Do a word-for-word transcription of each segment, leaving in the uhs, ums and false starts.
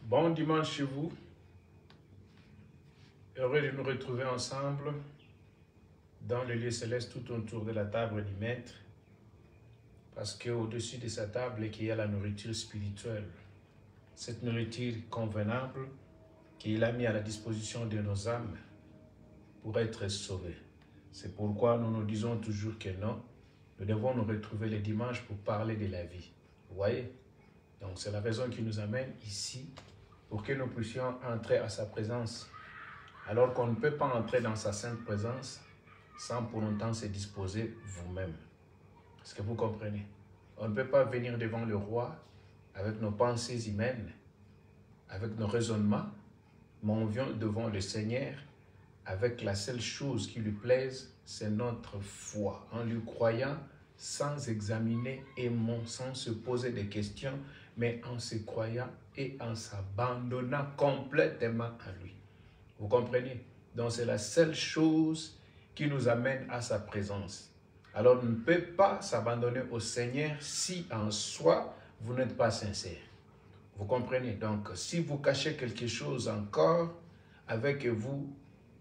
Bon dimanche chez vous. Heureux de nous retrouver ensemble dans le lieu céleste tout autour de la table du Maître, parce qu'au-dessus de sa table, il y a la nourriture spirituelle. Cette nourriture convenable qu'il a mis à la disposition de nos âmes pour être sauvés. C'est pourquoi nous nous disons toujours que non, nous devons nous retrouver les dimanches pour parler de la vie. Vous voyez? Donc c'est la raison qui nous amène ici, pour que nous puissions entrer à sa présence. Alors qu'on ne peut pas entrer dans sa sainte présence sans pour longtemps se disposer vous-même. Est-ce que vous comprenez? On ne peut pas venir devant le roi avec nos pensées humaines, avec nos raisonnements, mais on vient devant le Seigneur avec la seule chose qui lui plaise, c'est notre foi, en lui croyant sans examiner et sans se poser des questions, mais en se croyant et en s'abandonnant complètement à lui. Vous comprenez? Donc c'est la seule chose qui nous amène à sa présence. Alors on ne peut pas s'abandonner au Seigneur si en soi vous n'êtes pas sincère. Vous comprenez? Donc si vous cachez quelque chose encore avec vous,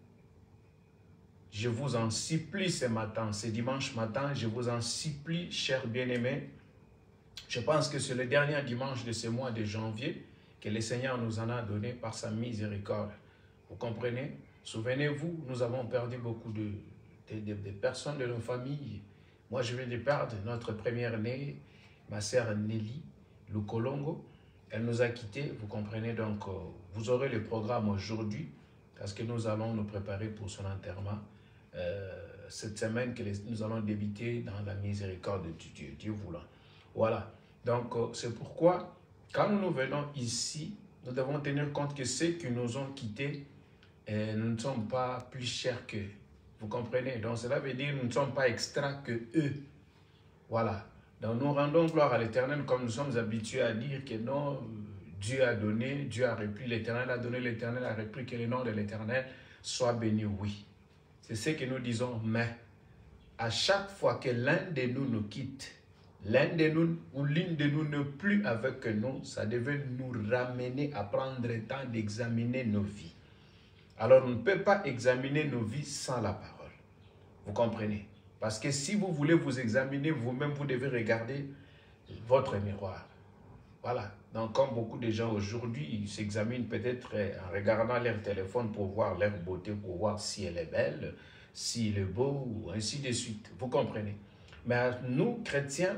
je vous en supplie ce matin, ce dimanche matin, je vous en supplie, chers bien-aimés. Je pense que c'est le dernier dimanche de ce mois de janvier que le Seigneur nous en a donné par sa miséricorde. Vous comprenez? Souvenez-vous, nous avons perdu beaucoup de, de, de, de personnes de nos familles. Moi, je viens de perdre notre première-née, ma sœur Nelly Lukolongo. Elle nous a quittés, vous comprenez? Donc, euh, vous aurez le programme aujourd'hui parce que nous allons nous préparer pour son enterrement. Euh, cette semaine que les, nous allons débuter dans la miséricorde de Dieu, Dieu voulant. Voilà. Donc, euh, c'est pourquoi, quand nous nous venons ici, nous devons tenir compte que ceux qui nous ont quittés, euh, nous ne sommes pas plus chers qu'eux. Vous comprenez? Donc, cela veut dire que nous ne sommes pas extra que eux. Voilà. Donc, nous rendons gloire à l'Éternel comme nous sommes habitués à dire que non, Dieu a donné, Dieu a repris, l'Éternel a donné, l'Éternel a repris, que le nom de l'Éternel soit béni, oui. C'est ce que nous disons, mais à chaque fois que l'un de nous nous quitte, l'un de nous ou l'une de nous n'est plus avec nous, ça devait nous ramener à prendre le temps d'examiner nos vies. Alors on ne peut pas examiner nos vies sans la parole. Vous comprenez? Parce que si vous voulez vous examiner vous-même, vous devez regarder votre miroir. Voilà. Donc comme beaucoup de gens aujourd'hui s'examinent peut-être en regardant leur téléphone pour voir leur beauté, pour voir si elle est belle, s'il est beau, ou ainsi de suite. Vous comprenez? Mais nous, chrétiens,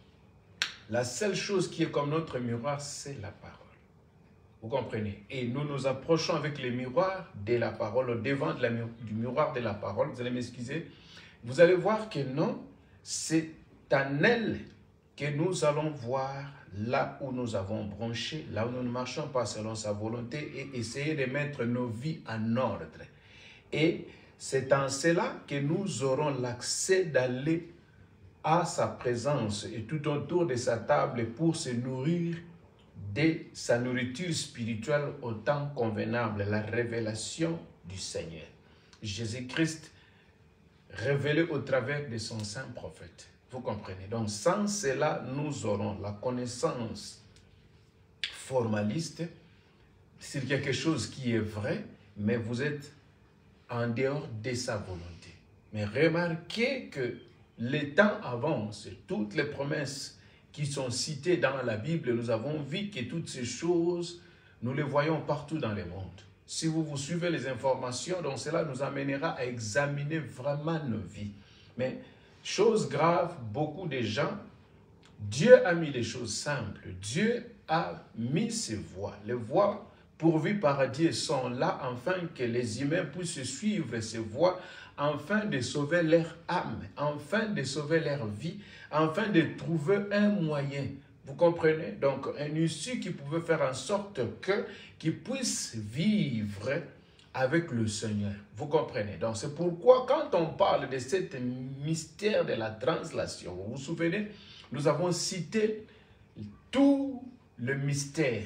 la seule chose qui est comme notre miroir, c'est la parole. Vous comprenez? Et nous nous approchons avec le miroir de la parole, au devant de la, du miroir de la parole. Vous allez m'excuser. Vous allez voir que non, c'est en elle que nous allons voir là où nous avons bronché, là où nous ne marchons pas selon sa volonté et essayer de mettre nos vies en ordre. Et c'est en cela que nous aurons l'accès d'aller à sa présence et tout autour de sa table pour se nourrir de sa nourriture spirituelle au temps convenable, la révélation du Seigneur. Jésus-Christ révélé au travers de son saint prophète. Vous comprenez? Donc sans cela, nous aurons la connaissance formaliste sur quelque chose qui est vrai, mais vous êtes en dehors de sa volonté. Mais remarquez que les temps avancent, toutes les promesses qui sont citées dans la Bible, nous avons vu que toutes ces choses, nous les voyons partout dans le monde. Si vous vous suivez les informations, donc cela nous amènera à examiner vraiment nos vies. Mais, chose grave, beaucoup de gens, Dieu a mis les choses simples. Dieu a mis ses voies. Les voies pourvues par Dieu sont là afin que les humains puissent suivre ces voies, afin de sauver leur âme, afin de sauver leur vie, afin de trouver un moyen. Vous comprenez? Donc, un issue qui pouvait faire en sorte que, qu'ils puissent vivre avec le Seigneur. Vous comprenez? Donc, c'est pourquoi quand on parle de ce mystère de la translation, vous vous souvenez, nous avons cité tout le mystère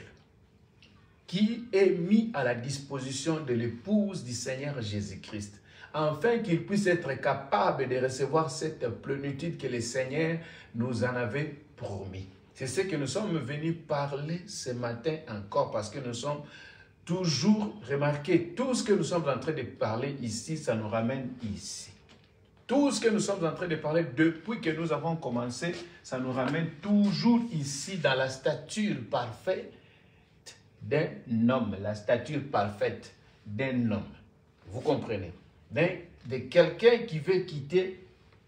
qui est mis à la disposition de l'épouse du Seigneur Jésus-Christ, afin qu'il puisse être capable de recevoir cette plénitude que le Seigneur nous en avait promis. C'est ce que nous sommes venus parler ce matin encore, parce que nous sommes toujours remarqués, tout ce que nous sommes en train de parler ici, ça nous ramène ici. Tout ce que nous sommes en train de parler depuis que nous avons commencé, ça nous ramène toujours ici dans la stature parfaite d'un homme, la stature parfaite d'un homme. Vous comprenez? De quelqu'un qui veut quitter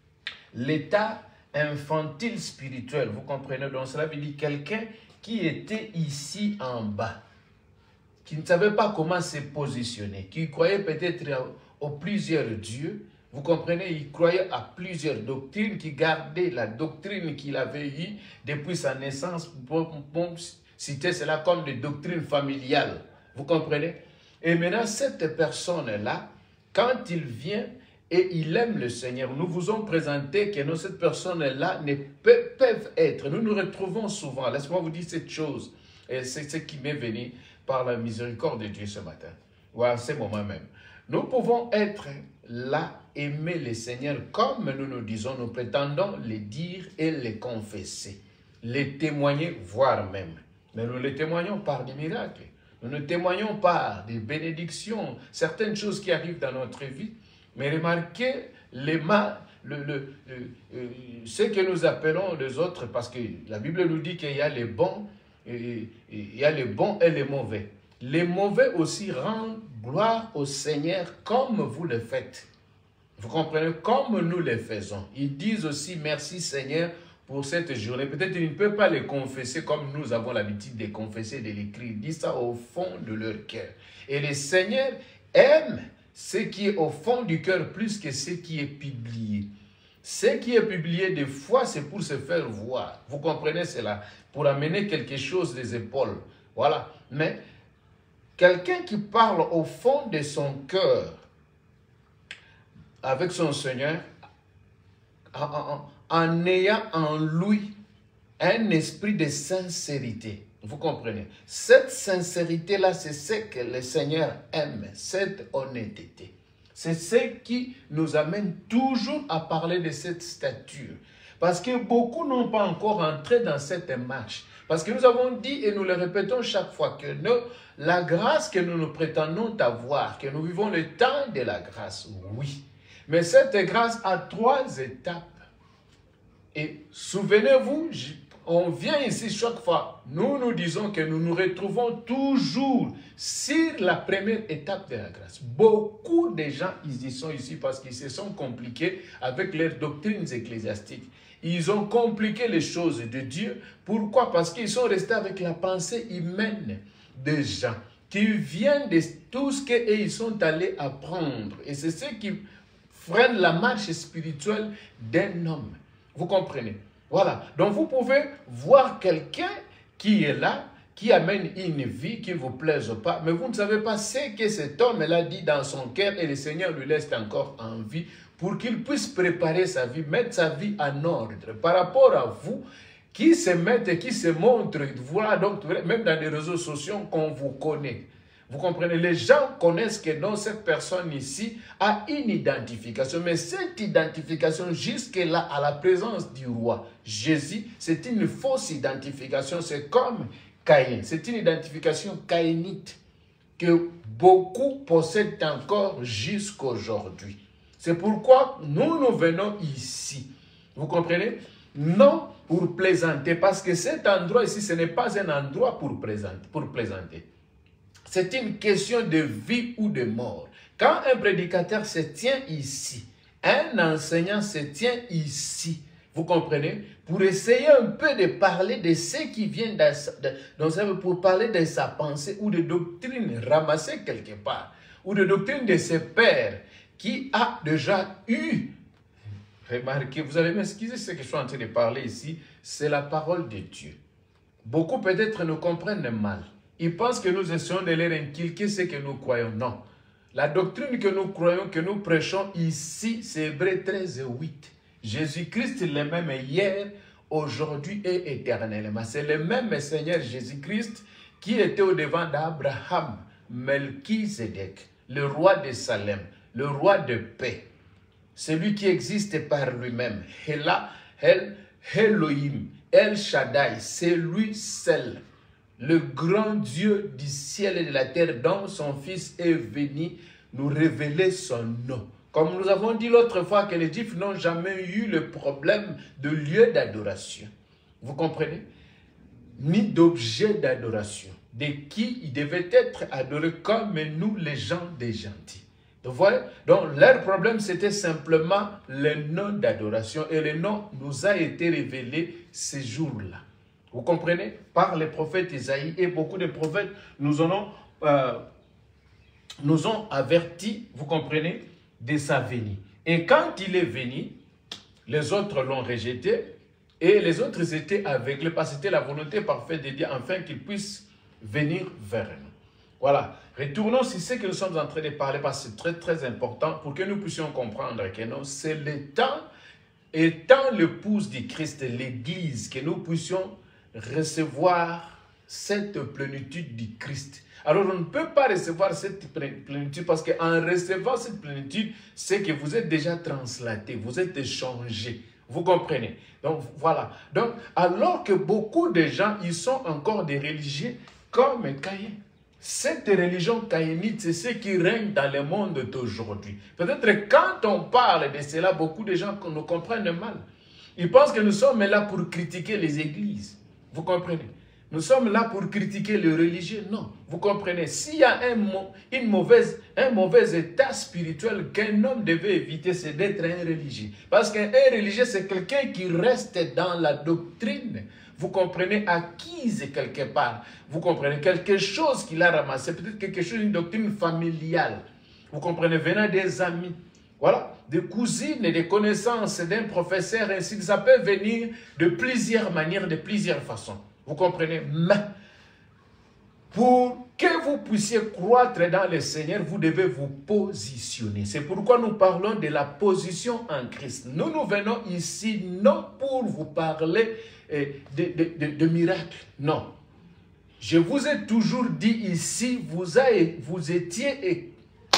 l'état infantile spirituel. Vous comprenez? Donc cela veut dire quelqu'un qui était ici en bas, qui ne savait pas comment se positionner, qui croyait peut-être aux plusieurs dieux. Vous comprenez? Il croyait à plusieurs doctrines, qui gardait la doctrine qu'il avait eue depuis sa naissance. Pour citer cela comme des doctrines familiales. Vous comprenez? Et maintenant, cette personne-là, quand il vient et il aime le Seigneur, nous vous avons présenté que nous, cette personne-là ne peut, peuvent être. Nous nous retrouvons souvent. Laissez-moi vous dire cette chose. Et c'est ce qui m'est venu par la miséricorde de Dieu ce matin, ou à ce moment même. Nous pouvons être là, aimer le Seigneur comme nous nous disons, nous prétendons les dire et les confesser, les témoigner, voire même. Mais nous les témoignons par des miracles. Nous ne témoignons pas des bénédictions, certaines choses qui arrivent dans notre vie. Mais remarquez les mal, le, le, le, euh, ce que nous appelons les autres, parce que la Bible nous dit qu'il y a les bons, et, il y a les bons et les mauvais. Les mauvais aussi rendent gloire au Seigneur comme vous le faites. Vous comprenez? Comme nous le faisons. Ils disent aussi merci Seigneur pour cette journée. Peut-être qu'ils ne peuvent pas les confesser comme nous avons l'habitude de confesser, de l'écrire. Ils disent ça au fond de leur cœur. Et le Seigneur aime ce qui est au fond du cœur plus que ce qui est publié. Ce qui est publié des fois, c'est pour se faire voir. Vous comprenez cela? Pour amener quelque chose des épaules. Voilà. Mais quelqu'un qui parle au fond de son cœur avec son Seigneur, en, en, en ayant en lui un esprit de sincérité. Vous comprenez? Cette sincérité-là, c'est ce que le Seigneur aime, cette honnêteté. C'est ce qui nous amène toujours à parler de cette stature. Parce que beaucoup n'ont pas encore entré dans cette marche. Parce que nous avons dit et nous le répétons chaque fois que nous, la grâce que nous nous prétendons avoir, que nous vivons le temps de la grâce, oui. Mais cette grâce a trois étapes. Et souvenez-vous, on vient ici chaque fois, nous nous disons que nous nous retrouvons toujours sur la première étape de la grâce. Beaucoup de gens, ils y sont ici parce qu'ils se sont compliqués avec leurs doctrines ecclésiastiques. Ils ont compliqué les choses de Dieu. Pourquoi? Parce qu'ils sont restés avec la pensée humaine des gens qui viennent de tout ce qu'ils sont allés apprendre. Et c'est ce qui freine la marche spirituelle d'un homme. Vous comprenez? Voilà. Donc vous pouvez voir quelqu'un qui est là, qui amène une vie qui ne vous plaise pas, mais vous ne savez pas ce que cet homme-là dit dans son cœur et le Seigneur lui laisse encore en vie pour qu'il puisse préparer sa vie, mettre sa vie en ordre par rapport à vous qui se mettent et qui se montrent. Voilà, donc même dans les réseaux sociaux qu'on vous connaît. Vous comprenez? Les gens connaissent que non, cette personne ici a une identification. Mais cette identification, jusque-là, à la présence du roi Jésus, c'est une fausse identification. C'est comme Caïn. C'est une identification caïnite que beaucoup possèdent encore jusqu'aujourd'hui. C'est pourquoi nous, nous venons ici. Vous comprenez? Non pour plaisanter, parce que cet endroit ici, ce n'est pas un endroit pour plaisanter. Pour plaisanter. C'est une question de vie ou de mort. Quand un prédicateur se tient ici, un enseignant se tient ici, vous comprenez? Pour essayer un peu de parler de ce qui vient dans sa, de, donc pour parler de sa pensée ou de doctrine ramassée quelque part, ou de doctrine de ses pères qui a déjà eu. Remarquez, vous allez m'excuser ce que je suis en train de parler ici, c'est la parole de Dieu. Beaucoup peut-être nous comprennent mal. Ils pensent que nous essayons de leur inculquer ce que nous croyons. Non. La doctrine que nous croyons, que nous prêchons ici, c'est Hébreux treize, huit. Jésus-Christ est le même hier, aujourd'hui et éternellement. C'est le même Seigneur Jésus-Christ qui était au devant d'Abraham, Melchizedek, le roi de Salem, le roi de paix. Celui qui existe par lui-même. Et là, El Elohim, El Shaddai, c'est lui seul, le grand Dieu du ciel et de la terre, dont son Fils est venu nous révéler son nom. Comme nous avons dit l'autre fois que les Juifs n'ont jamais eu le problème de lieu d'adoration. Vous comprenez? Ni d'objet d'adoration, de qui ils devaient être adorés comme nous, les gens des gentils. Donc, voyez? Donc leur problème, c'était simplement le nom d'adoration. Et le nom nous a été révélé ces jours-là. Vous comprenez? Par les prophètes Isaïe. Et beaucoup de prophètes nous ont, euh, nous ont avertis, vous comprenez, de sa venue. Et quand il est venu, les autres l'ont rejeté. Et les autres étaient aveugles parce que c'était la volonté parfaite de Dieu afin qu'ils puissent venir vers nous. Voilà. Retournons sur ce que nous sommes en train de parler parce que c'est très très important pour que nous puissions comprendre que non, c'est le temps, étant l'épouse du Christ, l'Église, que nous puissions recevoir cette plénitude du Christ. Alors on ne peut pas recevoir cette plénitude parce qu'en recevant cette plénitude, c'est que vous êtes déjà translaté, vous êtes changé. Vous comprenez? Donc, voilà. Donc, alors que beaucoup de gens, ils sont encore des religieux comme Caïn. Cette religion caïnite, c'est ce qui règne dans le monde d'aujourd'hui. Peut-être quand on parle de cela, beaucoup de gens nous comprennent mal. Ils pensent que nous sommes là pour critiquer les églises. Vous comprenez? Nous sommes là pour critiquer les religieux. Non, vous comprenez. S'il y a un, une mauvaise, un mauvais état spirituel qu'un homme devait éviter, c'est d'être un religieux. Parce qu'un religieux, c'est quelqu'un qui reste dans la doctrine. Vous comprenez, acquise quelque part. Vous comprenez, quelque chose qu'il a ramassé. Peut-être quelque chose, une doctrine familiale. Vous comprenez, venant des amis. Voilà, des cousines et des connaissances d'un professeur, ainsi que ça peut venir de plusieurs manières, de plusieurs façons. Vous comprenez? Mais pour que vous puissiez croître dans le Seigneur, vous devez vous positionner. C'est pourquoi nous parlons de la position en Christ. Nous, nous venons ici non pour vous parler eh, de, de, de, de miracles. Non. Je vous ai toujours dit ici, vous, avez, vous étiez,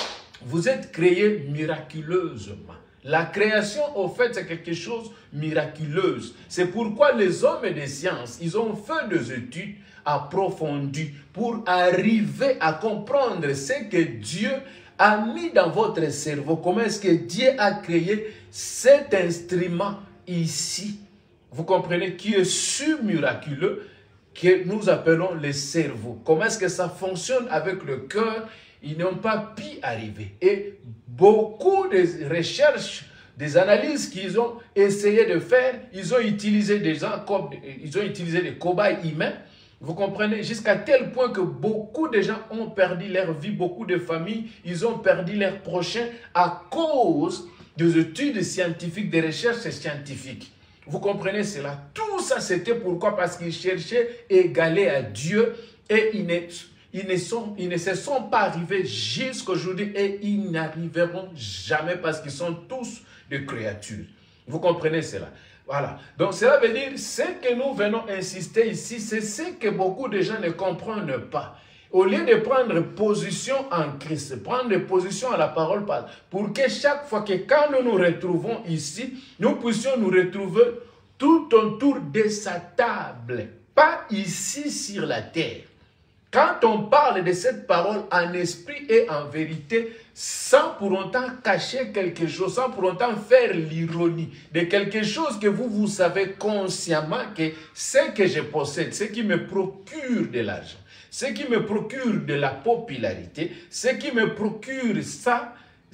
vous êtes créés miraculeusement. La création, au fait, c'est quelque chose de miraculeuse. C'est pourquoi les hommes des sciences, ils ont fait des études approfondies pour arriver à comprendre ce que Dieu a mis dans votre cerveau. Comment est-ce que Dieu a créé cet instrument ici, vous comprenez, qui est sur-miraculeux, que nous appelons le cerveau. Comment est-ce que ça fonctionne avec le cœur? Ils n'ont pas pu arriver. Et beaucoup de recherches, des analyses qu'ils ont essayé de faire, ils ont utilisé des gens comme, ils ont utilisé des cobayes humains, vous comprenez, jusqu'à tel point que beaucoup de gens ont perdu leur vie, beaucoup de familles, ils ont perdu leurs prochains à cause des études scientifiques, des recherches scientifiques. Vous comprenez cela? Tout ça, c'était pourquoi? Parce qu'ils cherchaient à égaler à Dieu et ils ne... Ils ne, sont, ils ne se sont pas arrivés jusqu'à aujourd'hui et ils n'arriveront jamais parce qu'ils sont tous des créatures. Vous comprenez cela? Voilà. Donc cela veut dire, ce que nous venons insister ici, c'est ce que beaucoup de gens ne comprennent pas. Au lieu de prendre position en Christ, prendre position à la parole, pour que chaque fois que quand nous nous retrouvons ici, nous puissions nous retrouver tout autour de sa table. Pas ici sur la terre. Quand on parle de cette parole en esprit et en vérité, sans pour autant cacher quelque chose, sans pour autant faire l'ironie de quelque chose que vous, vous savez consciemment que ce que je possède, ce qui me procure de l'argent, ce qui me procure de la popularité, ce qui me procure ça,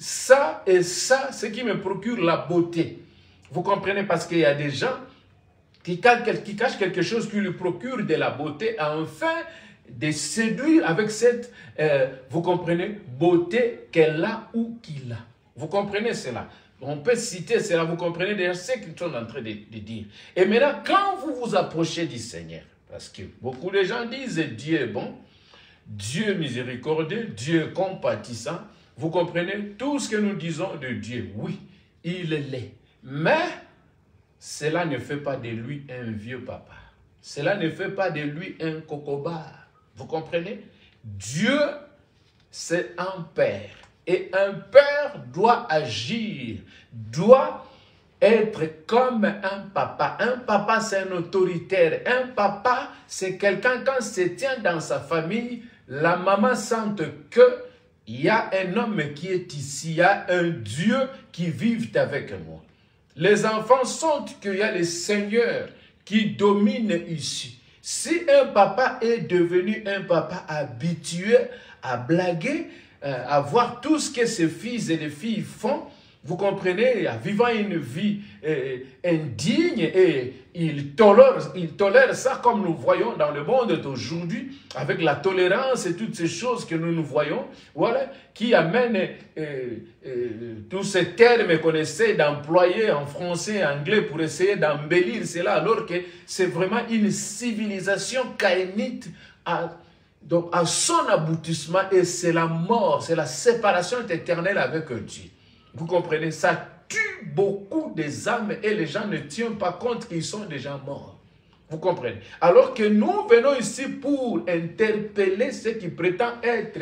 ça et ça, ce qui me procure la beauté. Vous comprenez? Parce qu'il y a des gens qui, qui cachent quelque chose qui lui procure de la beauté, enfin, de séduire avec cette, euh, vous comprenez, beauté qu'elle a ou qu'il a. Vous comprenez cela? On peut citer cela, vous comprenez déjà ce qu'ils sont en train de, de dire. Et maintenant, quand vous vous approchez du Seigneur, parce que beaucoup de gens disent Dieu est bon, Dieu est miséricordieux, Dieu est compatissant, vous comprenez tout ce que nous disons de Dieu. Oui, il l'est. Mais cela ne fait pas de lui un vieux papa. Cela ne fait pas de lui un cocobar. Vous comprenez? Dieu, c'est un père. Et un père doit agir, doit être comme un papa. Un papa, c'est un autoritaire. Un papa, c'est quelqu'un, quand se tient dans sa famille, la maman sente que il y a un homme qui est ici, il y a un Dieu qui vit avec moi. Les enfants sentent qu'il y a le Seigneur qui domine ici. Si un papa est devenu un papa habitué à blaguer, euh, à voir tout ce que ses fils et les filles font, vous comprenez, vivant une vie euh, indigne, et il tolère, il tolère ça comme nous voyons dans le monde d'aujourd'hui, avec la tolérance et toutes ces choses que nous nous voyons, voilà, qui amènent euh, euh, tous ces termes qu'on essaie d'employer en français et anglais pour essayer d'embellir cela, alors que c'est vraiment une civilisation caïnite à, donc à son aboutissement, et c'est la mort, c'est la séparation éternelle avec Dieu. Vous comprenez, ça tue beaucoup des âmes et les gens ne tiennent pas compte qu'ils sont déjà morts. Vous comprenez? Alors que nous venons ici pour interpeller ceux qui prétendent être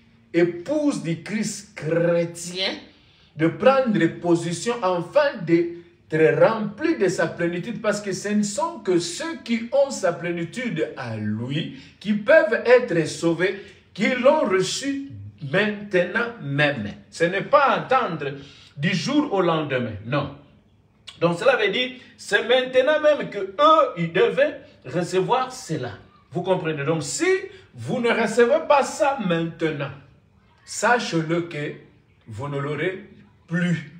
épouses du Christ chrétien, de prendre position afin d'être remplis de sa plénitude, parce que ce ne sont que ceux qui ont sa plénitude à lui qui peuvent être sauvés, qui l'ont reçu maintenant même. Ce n'est pas attendre du jour au lendemain, non. Donc cela veut dire, c'est maintenant même que eux, ils devaient recevoir cela. Vous comprenez? Donc si vous ne recevez pas ça maintenant, sachez-le que vous ne l'aurez plus.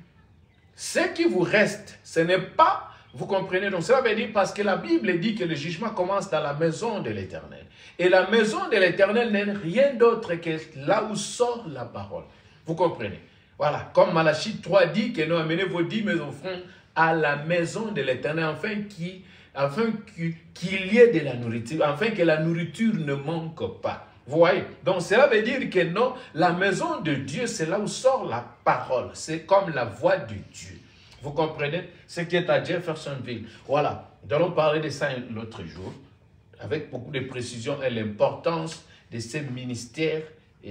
Ce qui vous reste, ce n'est pas, vous comprenez? Donc cela veut dire, parce que la Bible dit que le jugement commence dans la maison de l'Éternel. Et la maison de l'Éternel n'est rien d'autre que là où sort la parole. Vous comprenez? Voilà, comme Malachie trois dit que nous amenez vos dîmes et offrandes à la maison de l'Éternel, afin qu'il afin qu'il y ait de la nourriture, afin que la nourriture ne manque pas. Vous voyez? Donc cela veut dire que non, la maison de Dieu, c'est là où sort la parole. C'est comme la voix de Dieu. Vous comprenez? Ce qui est à Jeffersonville. Voilà, nous allons parler de ça l'autre jour, avec beaucoup de précision, et l'importance de ces ministères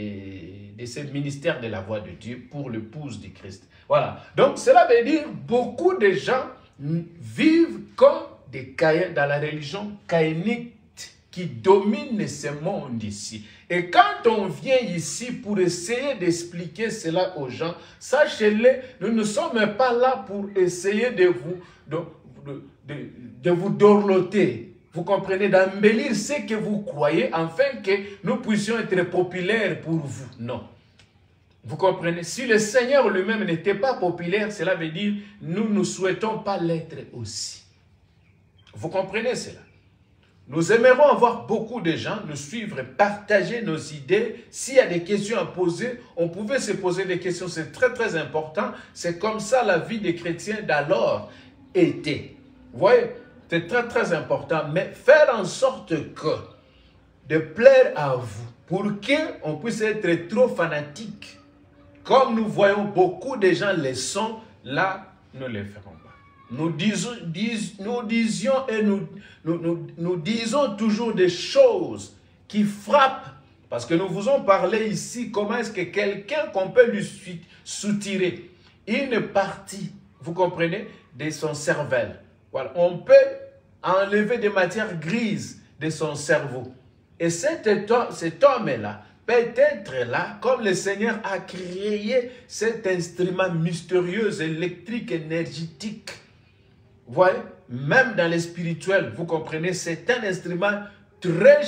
et de ces ministères de la voix de Dieu pour l'épouse du Christ. Voilà. Donc cela veut dire beaucoup de gens vivent comme des caïns dans la religion caïnique qui domine ce monde ici. Et quand on vient ici pour essayer d'expliquer cela aux gens, sachez-le, nous ne sommes pas là pour essayer de vous, de, de, de, de vous dorloter. Vous comprenez, d'embellir ce que vous croyez, afin que nous puissions être populaires pour vous. Non. Vous comprenez? Si le Seigneur lui-même n'était pas populaire, cela veut dire nous ne souhaitons pas l'être aussi. Vous comprenez cela? Nous aimerons avoir beaucoup de gens nous suivre, partager nos idées. S'il y a des questions à poser, on pouvait se poser des questions. C'est très très important. C'est comme ça la vie des chrétiens d'alors était. Vous voyez? C'est très très important, mais faire en sorte que, de plaire à vous, pour qu'on puisse être trop fanatique, comme nous voyons beaucoup de gens le sont, là, nous ne le ferons pas. Nous, disons, dis, nous disions et nous, nous, nous, nous disons toujours des choses qui frappent, parce que nous vous en parlé ici, comment est-ce que quelqu'un qu'on peut lui soutirer une partie, vous comprenez, de son cervelle. Voilà. On peut enlever des matières grises de son cerveau. Et cet, cet homme-là peut être là, comme le Seigneur a créé cet instrument mystérieux, électrique, énergétique. Vous voyez, même dans les spirituels, vous comprenez, c'est un instrument très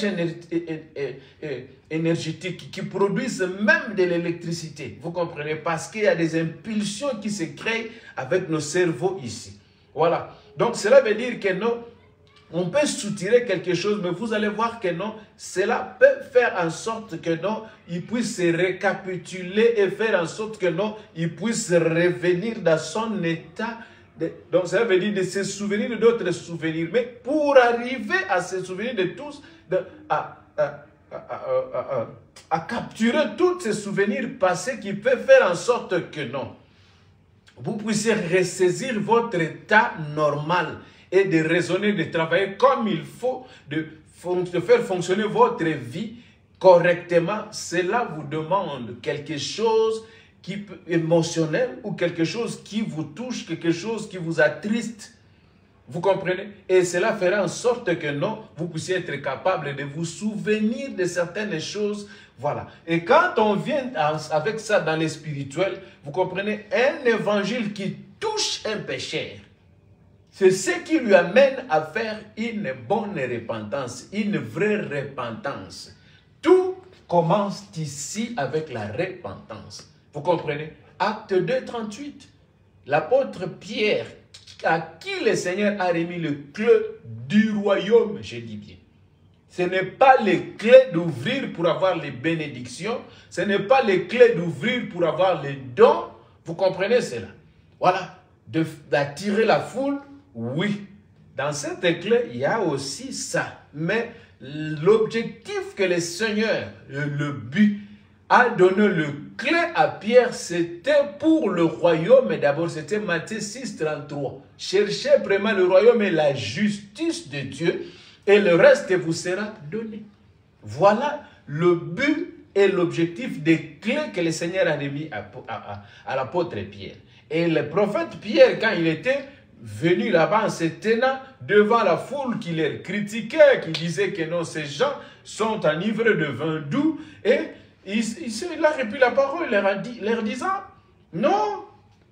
énergétique qui produit même de l'électricité. Vous comprenez, parce qu'il y a des impulsions qui se créent avec nos cerveaux ici. Voilà. Donc cela veut dire que non, on peut soutirer quelque chose, mais vous allez voir que non, cela peut faire en sorte que non, il puisse se récapituler et faire en sorte que non, il puisse revenir dans son état. De, donc cela veut dire de se souvenir d'autres souvenirs. Mais pour arriver à se souvenir de tous, de, à, à, à, à, à, à capturer tous ces souvenirs passés qui peuvent faire en sorte que non, vous puissiez ressaisir votre état normal et de raisonner, de travailler comme il faut, de, de faire fonctionner votre vie correctement. Cela vous demande quelque chose qui, émotionnel ou quelque chose qui vous touche, quelque chose qui vous attriste. Vous comprenez? Et cela fera en sorte que non, vous puissiez être capable de vous souvenir de certaines choses. Voilà. Et quand on vient avec ça dans le spirituel, vous comprenez, un évangile qui touche un pécheur, c'est ce qui lui amène à faire une bonne repentance, une vraie repentance. Tout commence ici avec la repentance. Vous comprenez? Acte deux, trente-huit. L'apôtre Pierre, à qui le Seigneur a remis le clé du royaume, je dis bien. Ce n'est pas les clés d'ouvrir pour avoir les bénédictions, ce n'est pas les clés d'ouvrir pour avoir les dons. Vous comprenez cela? Voilà, d'attirer la foule, oui. Dans cette clé, il y a aussi ça. Mais l'objectif que le Seigneur, le but, a donné le clé à Pierre, c'était pour le royaume. Et d'abord, c'était Matthieu six, trente-trois. Cherchez vraiment le royaume et la justice de Dieu, et le reste vous sera donné. Voilà le but et l'objectif des clés que le Seigneur a remis à, à, à, à l'apôtre Pierre. Et le prophète Pierre, quand il était venu là-bas en se tenant devant la foule qui les critiquait, qui disait que non, ces gens sont enivrés de vin doux, et il, il, il a repris la parole, leur, a dit, leur disant, non,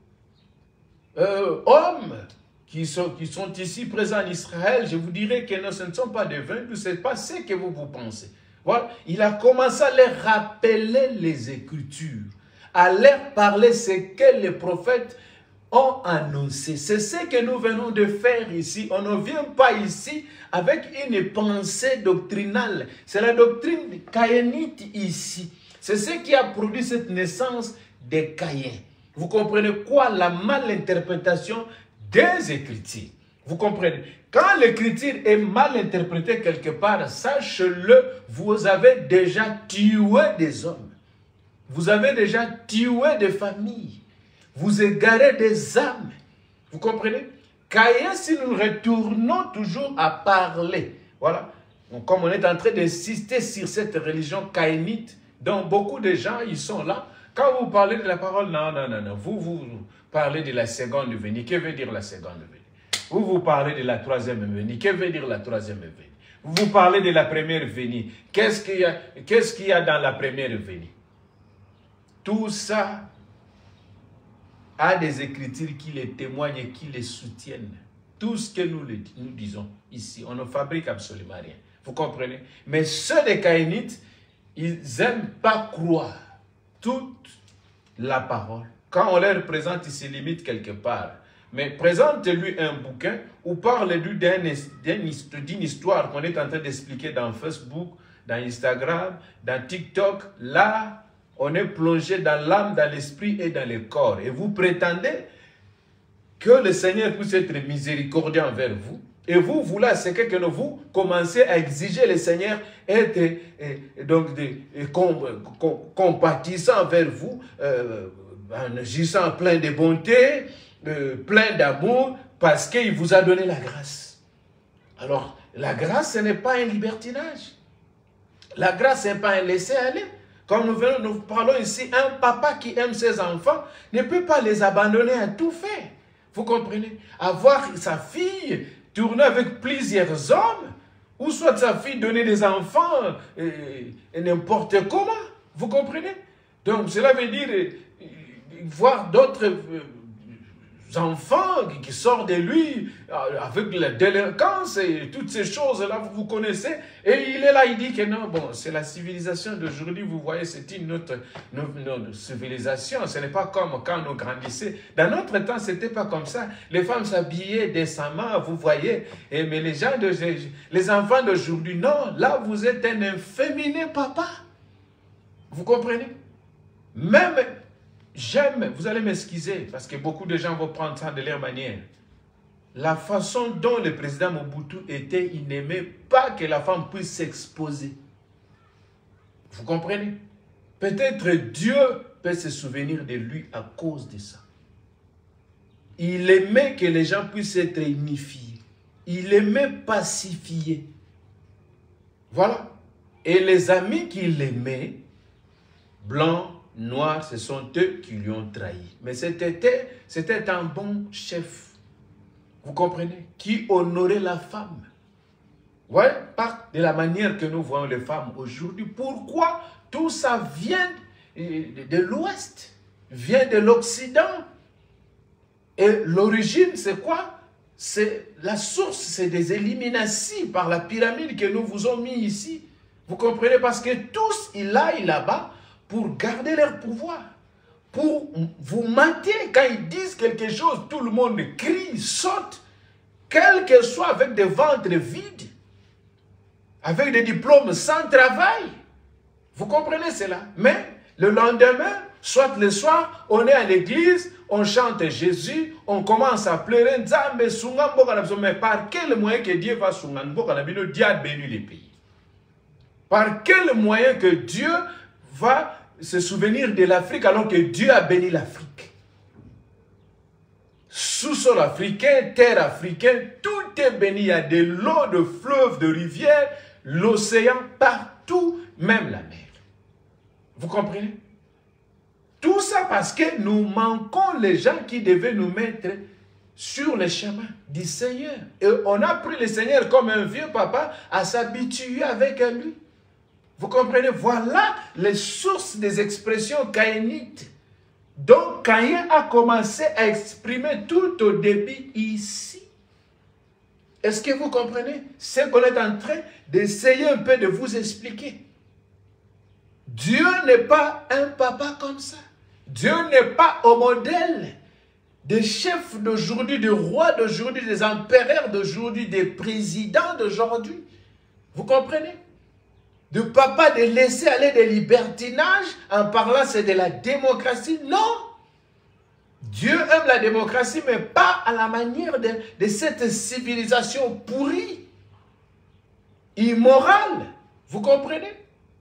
euh, hommes qui sont, qui sont ici présents en Israël, je vous dirais que non, ce ne sont pas des vins doux, ce n'est pas ce que vous vous pensez. Voilà. Il a commencé à leur rappeler les Écritures, à leur parler ce que les prophètes ont annoncé. C'est ce que nous venons de faire ici. On ne vient pas ici avec une pensée doctrinale. C'est la doctrine caïnite ici. C'est ce qui a produit cette naissance des Caïens. Vous comprenez quoi? La malinterprétation des Écritures. Vous comprenez? Quand l'Écriture est mal interprétée quelque part, sachez-le, vous avez déjà tué des hommes. Vous avez déjà tué des familles. Vous égarez des âmes. Vous comprenez? Caïn, si nous retournons toujours à parler, voilà, donc, comme on est en train d'insister sur cette religion caïnite, dont beaucoup de gens, ils sont là. Quand vous parlez de la parole, non, non, non, non, vous, vous parlez de la seconde venue. Que veut dire la seconde venue? Vous, vous parlez de la troisième venue. Que veut dire la troisième venue? Vous parlez de la première venue. Qu'est-ce qu'il y a, qu'est-ce qu'il y a dans la première venue? Tout ça a des Écritures qui les témoignent et qui les soutiennent. Tout ce que nous, les, nous disons ici, on ne fabrique absolument rien. Vous comprenez? Mais ceux des Caïnites, ils n'aiment pas croire toute la parole. Quand on leur présente, ils se limitent quelque part. Mais présente-lui un bouquin ou parle-lui d'une histoire qu'on est en train d'expliquer dans Facebook, dans Instagram, dans TikTok. Là, on est plongé dans l'âme, dans l'esprit et dans le corps. Et vous prétendez que le Seigneur puisse être miséricordieux envers vous. Et vous, vous là, c'est que vous commencez à exiger le Seigneur être et, et, donc de, et com, com, compatissant envers vous, euh, en agissant plein de bonté, euh, plein d'amour, parce qu'il vous a donné la grâce. Alors, la grâce, ce n'est pas un libertinage. La grâce, ce n'est pas un laisser-aller. Comme nous, venons, nous parlons ici, un papa qui aime ses enfants ne peut pas les abandonner à tout fait. Vous comprenez? Avoir sa fille tourner avec plusieurs hommes, ou soit sa fille donner des enfants et, et n'importe comment. Vous comprenez? Donc cela veut dire euh, voir d'autres euh, enfants qui, qui sortent de lui euh, avec la délinquance et toutes ces choses-là, vous, vous connaissez. Et il est là, il dit que non, bon, c'est la civilisation d'aujourd'hui, vous voyez, c'est une autre, notre, notre civilisation. Ce n'est pas comme quand nous grandissions. Dans notre temps, ce n'était pas comme ça. Les femmes s'habillaient décemment, vous voyez. Et, mais les gens, de, les enfants d'aujourd'hui, non, là, vous êtes un inféminé papa. Vous comprenez? Même... J'aime, vous allez m'excuser, parce que beaucoup de gens vont prendre ça de leur manière. La façon dont le président Mobutu était, il n'aimait pas que la femme puisse s'exposer. Vous comprenez? Peut-être Dieu peut se souvenir de lui à cause de ça. Il aimait que les gens puissent être unifiés. Il aimait pacifier. Voilà. Et les amis qu'il aimait, blancs, noirs, ce sont eux qui lui ont trahi. Mais c'était c'était un bon chef, vous comprenez, qui honorait la femme. Ouais, pas de la manière que nous voyons les femmes aujourd'hui. Pourquoi tout ça vient de l'Ouest, vient de l'Occident? Et l'origine, c'est quoi? C'est la source, c'est des éliminations par la pyramide que nous vous avons mis ici. Vous comprenez? Parce que tous, ils aillent là-bas pour garder leur pouvoir, pour vous mater. Quand ils disent quelque chose, tout le monde crie, saute, quel que soit, avec des ventres vides, avec des diplômes sans travail. Vous comprenez cela? Mais le lendemain, soit le soir, on est à l'église, on chante Jésus, on commence à pleurer, mais par quel moyen que Dieu va sounger, Dieu a béni les pays. Par quel moyen que Dieu va se souvenir de l'Afrique alors que Dieu a béni l'Afrique? Sous-sol africain, terre africaine, tout est béni. Il y a de l'eau, de fleuves, de rivières, l'océan, partout, même la mer. Vous comprenez? Tout ça parce que nous manquons les gens qui devaient nous mettre sur le chemin du Seigneur. Et on a pris le Seigneur comme un vieux papa à s'habituer avec lui. Vous comprenez? Voilà les sources des expressions caïnites. Donc Caïn a commencé à exprimer tout au début ici. Est-ce que vous comprenez ce qu'on est en train d'essayer un peu de vous expliquer? Dieu n'est pas un papa comme ça. Dieu n'est pas au modèle des chefs d'aujourd'hui, des rois d'aujourd'hui, des empereurs d'aujourd'hui, des présidents d'aujourd'hui. Vous comprenez? De papa de laisser aller des libertinages en parlant c'est de la démocratie. Non! Dieu aime la démocratie, mais pas à la manière de, de cette civilisation pourrie, immorale. Vous comprenez?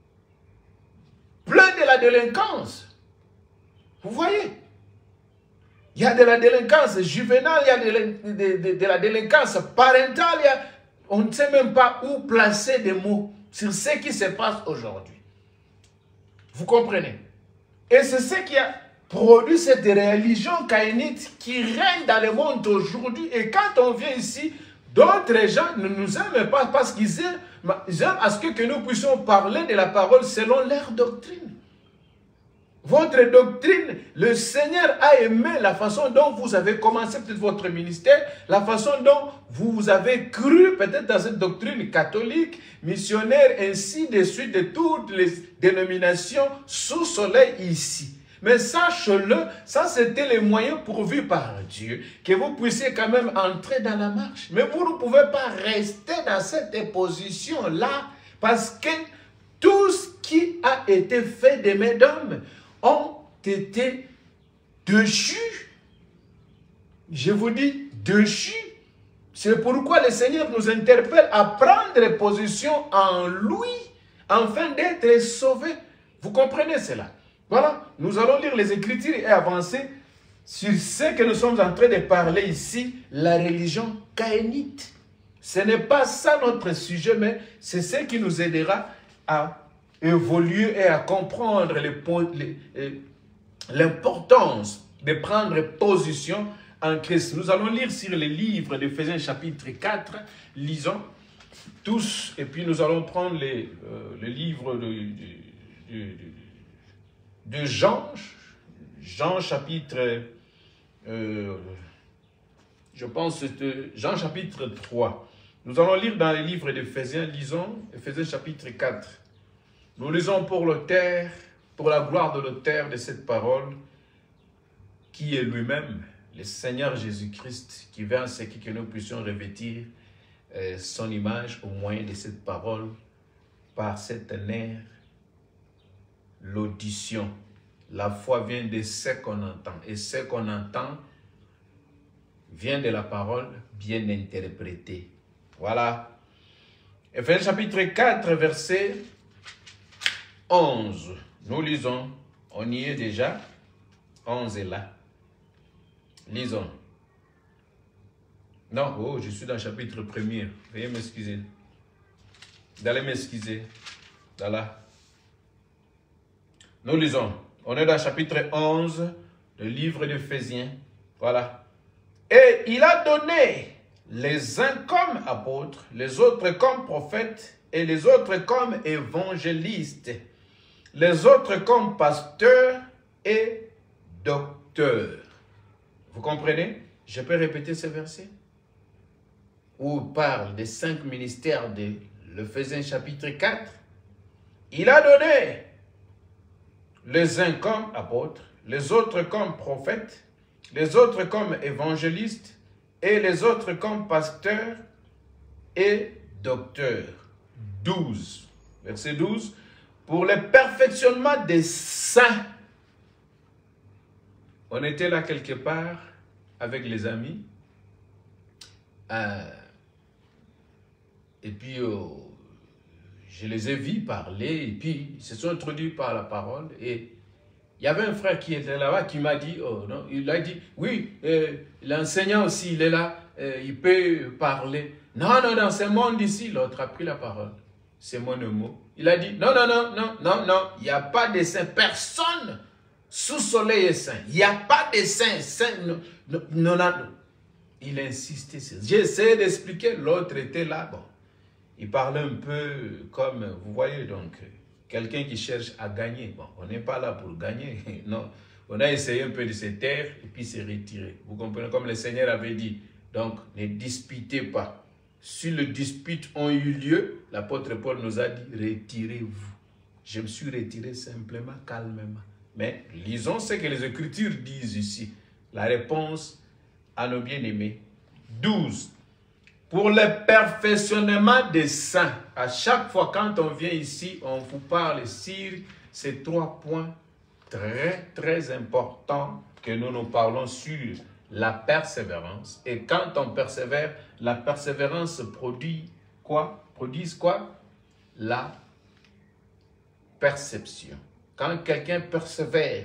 Plein de la délinquance. Vous voyez? Il y a de la délinquance juvénale, il y a de, de, de, de la délinquance parentale. Il y a, on ne sait même pas où placer des mots sur ce qui se passe aujourd'hui. Vous comprenez? Et c'est ce qui a produit cette religion caïnite qui règne dans le monde aujourd'hui. Et quand on vient ici, d'autres gens ne nous aiment pas parce qu'ils aiment, ils aiment à ce que, que nous puissions parler de la parole selon leur doctrine. Votre doctrine, le Seigneur a aimé la façon dont vous avez commencé peut-être votre ministère, la façon dont vous avez cru peut-être dans cette doctrine catholique, missionnaire, ainsi de suite, de toutes les dénominations sous soleil ici. Mais sache-le, ça c'était les moyens pourvus par Dieu, que vous puissiez quand même entrer dans la marche. Mais vous ne pouvez pas rester dans cette position-là, parce que tout ce qui a été fait de mes d'hommes ont été déchus. Je vous dis déchus. C'est pourquoi le Seigneur nous interpelle à prendre position en lui, afin d'être sauvés. Vous comprenez cela? Voilà, nous allons lire les Écritures et avancer sur ce que nous sommes en train de parler ici, la religion caïnite. Ce n'est pas ça notre sujet, mais c'est ce qui nous aidera à évoluer et à comprendre l'importance de prendre position en Christ. Nous allons lire sur le livre d'Éphésiens chapitre quatre, lisons tous, et puis nous allons prendre les, euh, le livre de, de, de, de Jean, Jean chapitre, euh, je pense que c'est Jean chapitre trois. Nous allons lire dans le livre d'Éphésiens, lisons Éphésiens chapitre quatre. Nous lisons pour l'auteur, pour la gloire de l'auteur de cette parole, qui est lui-même le Seigneur Jésus-Christ, qui veut en ce que nous puissions revêtir euh, son image au moyen de cette parole, par cette nerf, l'audition. La foi vient de ce qu'on entend, et ce qu'on entend vient de la parole bien interprétée. Voilà. Éphésiens chapitre quatre, verset onze. Nous lisons, on y est déjà, onze est là. Lisons. Non, oh, je suis dans le chapitre premier. Veuillez m'excuser. D'aller m'excuser. Voilà. Nous lisons. On est dans le chapitre onze, le livre d'Éphésiens. Voilà. Et il a donné les uns comme apôtres, les autres comme prophètes, et les autres comme évangélistes, les autres comme pasteurs et docteurs. Vous comprenez? Je peux répéter ce verset? Où il parle des cinq ministères de l'Éphésiens chapitre quatre. Il a donné les uns comme apôtres, les autres comme prophètes, les autres comme évangélistes, et les autres comme pasteurs et docteurs. douze. Verset douze. Pour le perfectionnement des saints. On était là quelque part avec les amis. Euh, et puis, euh, je les ai vus parler. Et puis, ils se sont introduits par la parole. Et il y avait un frère qui était là-bas qui m'a dit, oh non, il a dit, oui, euh, l'enseignant aussi, il est là, euh, il peut parler. Non, non, dans ce monde ici, l'autre a pris la parole. C'est mon mot. Il a dit, non, non, non, non, non, non, il n'y a pas de saint. Personne sous soleil est saint. Il n'y a pas de saint. Saint non, non, non, non. Il insistait sur ça. J'ai essayé d'expliquer, l'autre était là. Bon, il parlait un peu comme, vous voyez, donc, quelqu'un qui cherche à gagner. Bon, on n'est pas là pour gagner. Non, on a essayé un peu de se taire et puis se retirer. Vous comprenez, comme le Seigneur avait dit. Donc, ne disputez pas. Si les disputes ont eu lieu, l'apôtre Paul nous a dit, retirez-vous. Je me suis retiré simplement, calmement. Mais lisons ce que les Écritures disent ici. La réponse à nos bien-aimés. douze. Pour le perfectionnement des saints. À chaque fois quand on vient ici, on vous parle sur ces trois points très, très importants que nous nous parlons sur la persévérance. Et quand on persévère, la persévérance produit quoi? Produit quoi? La perception. Quand quelqu'un persévère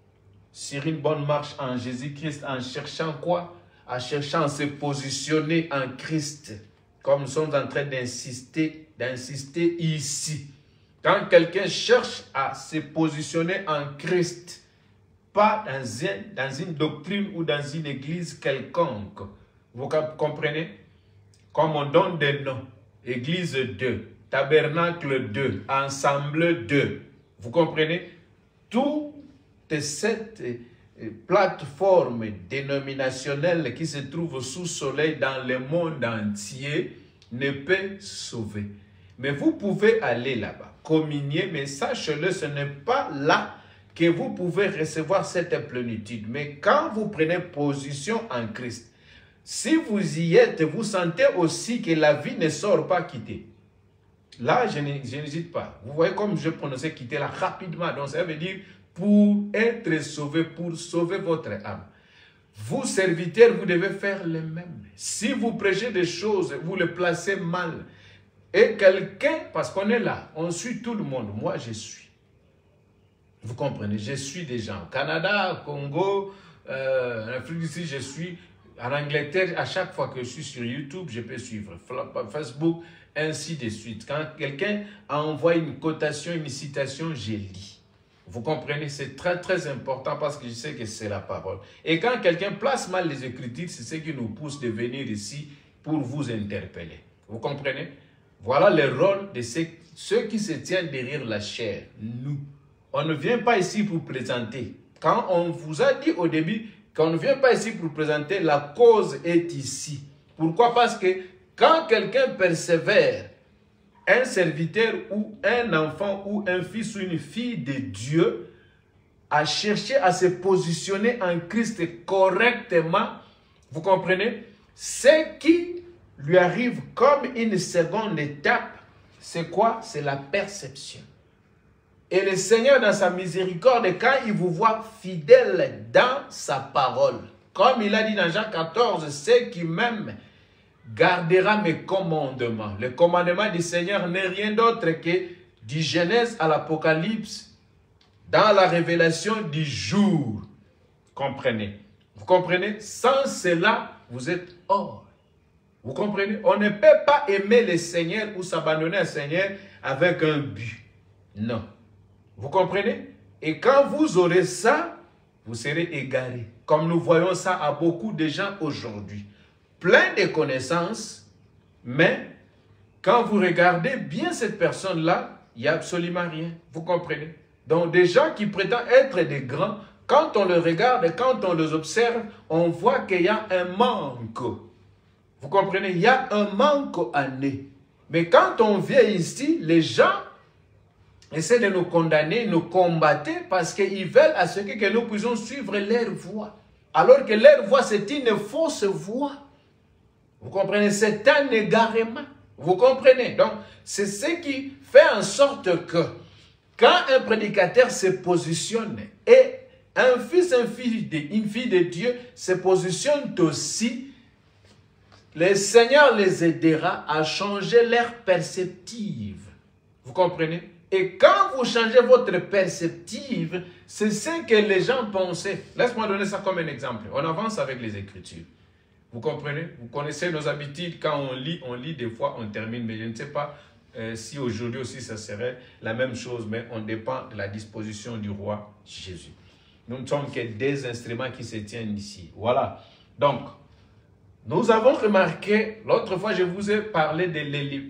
sur une bonne marche en Jésus-Christ, en cherchant quoi? En cherchant à se positionner en Christ, comme nous sommes en train d'insister, d'insister ici. Quand quelqu'un cherche à se positionner en Christ, pas dans, un, dans une doctrine ou dans une église quelconque. Vous comprenez? Comme on donne des noms. Église deux, tabernacle deux, ensemble deux. Vous comprenez? Toute cette plateforme dénominationnelle qui se trouve sous soleil dans le monde entier ne peut sauver. Mais vous pouvez aller là-bas, communier, mais sachez-le, ce n'est pas là que vous pouvez recevoir cette plénitude. Mais quand vous prenez position en Christ, si vous y êtes, vous sentez aussi que la vie ne sort pas quitter. Là, je n'hésite pas. Vous voyez comme je prononçais quitter là rapidement. Donc ça veut dire pour être sauvé, pour sauver votre âme. Vous, serviteurs, vous devez faire le même. Si vous prêchez des choses, vous les placez mal. Et quelqu'un, parce qu'on est là, on suit tout le monde. Moi, je suis. Vous comprenez, je suis des gens. Au Canada, au Congo, euh, en Afrique du Sud, je suis. En Angleterre, à chaque fois que je suis sur YouTube, je peux suivre Facebook, ainsi de suite. Quand quelqu'un envoie une cotation, une citation, je lis. Vous comprenez, c'est très très important parce que je sais que c'est la parole. Et quand quelqu'un place mal les Écritures, c'est ce qui nous pousse de venir ici pour vous interpeller. Vous comprenez? Voilà le rôle de ceux, ceux qui se tiennent derrière la chair, nous. On ne vient pas ici pour présenter. Quand on vous a dit au début qu'on ne vient pas ici pour présenter, la cause est ici. Pourquoi? Parce que quand quelqu'un persévère, un serviteur ou un enfant ou un fils ou une fille de Dieu a cherché à se positionner en Christ correctement, vous comprenez? Ce qui lui arrive comme une seconde étape, c'est quoi? C'est la perception. Et le Seigneur, dans sa miséricorde, quand il vous voit fidèle dans sa parole, comme il a dit dans Jean quatorze, c'est qui m'aime gardera mes commandements. Le commandement du Seigneur n'est rien d'autre que du Genèse à l'Apocalypse, dans la révélation du jour. Comprenez? Vous comprenez? Sans cela, vous êtes hors. Vous comprenez? On ne peut pas aimer le Seigneur ou s'abandonner au Seigneur avec un but. Non. Vous comprenez? Et quand vous aurez ça, vous serez égarés. Comme nous voyons ça à beaucoup de gens aujourd'hui. Plein de connaissances, mais quand vous regardez bien cette personne-là, il n'y a absolument rien. Vous comprenez? Donc des gens qui prétendent être des grands, quand on les regarde et quand on les observe, on voit qu'il y a un manque. Vous comprenez? Il y a un manque à nez. Mais quand on vient ici, les gens essaient de nous condamner, nous combattre parce qu'ils veulent à ce que nous puissions suivre leur voie. Alors que leur voie, c'est une fausse voie. Vous comprenez? C'est un égarement. Vous comprenez? Donc, c'est ce qui fait en sorte que quand un prédicateur se positionne et un fils, un fille de, une fille de Dieu se positionne aussi, le Seigneur les aidera à changer leur perspective. Vous comprenez? Et quand vous changez votre perspective, c'est ce que les gens pensaient. Laisse-moi donner ça comme un exemple. On avance avec les Écritures. Vous comprenez? Vous connaissez nos habitudes. Quand on lit, on lit des fois, on termine. Mais je ne sais pas euh, si aujourd'hui aussi ça serait la même chose. Mais on dépend de la disposition du roi Jésus. Nous ne sommes que des instruments qui se tiennent ici. Voilà. Donc, nous avons remarqué, l'autre fois je vous ai parlé de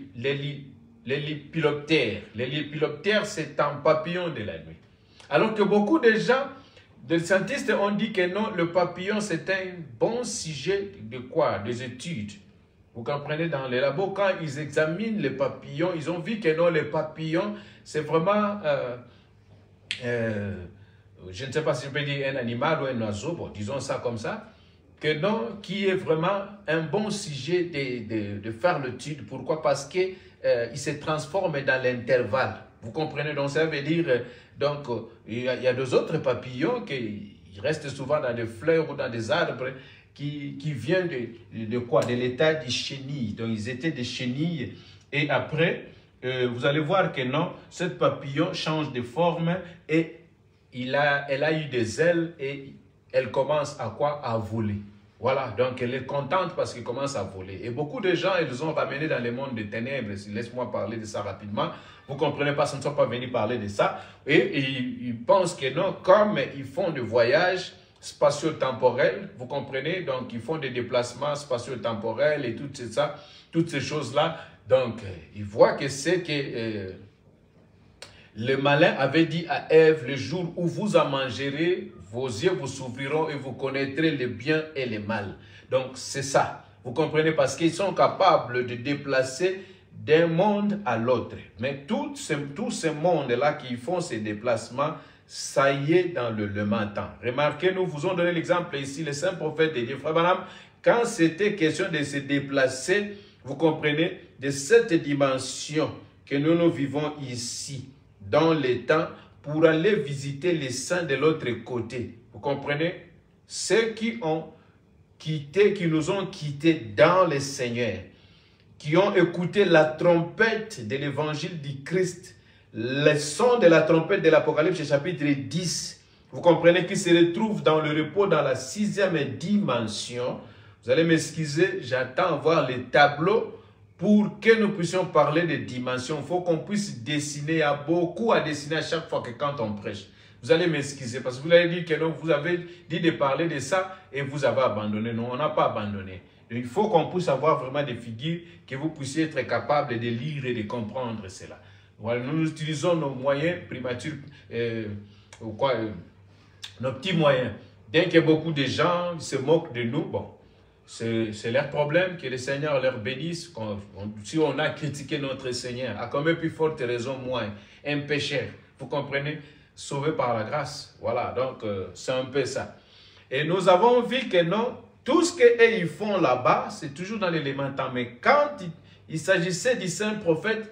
l'hélipiloptère. L'hélipiloptère, c'est un papillon de la nuit. Alors que beaucoup de gens, des scientifiques ont dit que non, le papillon c'est un bon sujet de quoi? Des études. Vous comprenez, dans les labos, quand ils examinent les papillons, ils ont vu que non, les papillons, c'est vraiment, euh, euh, je ne sais pas si je peux dire un animal ou un oiseau, bon, disons ça comme ça, que non, qui est vraiment un bon sujet de, de, de faire l'étude. Pourquoi? Parce qu'il euh, se transforme dans l'intervalle. Vous comprenez? Donc ça veut dire, donc, il y a, il y a deux autres papillons qui restent souvent dans des fleurs ou dans des arbres qui, qui viennent de, de quoi? De l'état des chenilles. Donc ils étaient des chenilles et après, euh, vous allez voir que non, ce papillon change de forme et il a, elle a eu des ailes et elle commence à quoi? À voler. Voilà, donc elle est contente parce qu'elle commence à voler. Et beaucoup de gens, ils ont ramené dans le monde des ténèbres. Laisse-moi parler de ça rapidement. Vous ne comprenez pas, ce ne sont pas venus parler de ça. Et, et ils, ils pensent que non, comme ils font des voyages spatio-temporels, vous comprenez? Donc ils font des déplacements spatio-temporels et toutes ces, ça, toutes ces choses-là. Donc ils voient que c'est que euh, le malin avait dit à Ève, le jour où vous en mangerez, vos yeux vous s'ouvriront et vous connaîtrez le bien et le mal. Donc, c'est ça. Vous comprenez? Parce qu'ils sont capables de déplacer d'un monde à l'autre. Mais tous ces, tous ces mondes-là qui font ces déplacements, ça y est dans le, le matin. Remarquez, nous vous avons donné l'exemple ici, le saint prophète de Dieu, Frère Branham, quand c'était question de se déplacer, vous comprenez, de cette dimension que nous nous vivons ici, dans les temps, pour aller visiter les saints de l'autre côté. Vous comprenez? Ceux qui ont quitté, qui nous ont quittés dans le Seigneur, qui ont écouté la trompette de l'évangile du Christ, le son de la trompette de l'Apocalypse chapitre dix, vous comprenez, qui se retrouvent dans le repos dans la sixième dimension. Vous allez m'excuser, j'attends voir les tableaux pour que nous puissions parler de dimensions. Il faut qu'on puisse dessiner. Il y a beaucoup à dessiner à chaque fois que quand on prêche. Vous allez m'excuser parce que vous allez dire que non, vous avez dit de parler de ça et vous avez abandonné. Non, on n'a pas abandonné. Il faut qu'on puisse avoir vraiment des figures que vous puissiez être capable de lire et de comprendre cela. Voilà, nous utilisons nos moyens primatures, euh, ou quoi, euh, nos petits moyens. Bien que beaucoup de gens se moquent de nous, bon, c'est leur problème, que le Seigneur leur bénisse. On, on, si on a critiqué notre Seigneur, à combien plus forte raison, moi, un pécheur, vous comprenez, sauvé par la grâce. Voilà, donc euh, c'est un peu ça. Et nous avons vu que non, tout ce qu'ils font là-bas, c'est toujours dans l'élémental. Mais quand il, il s'agissait du saint prophète,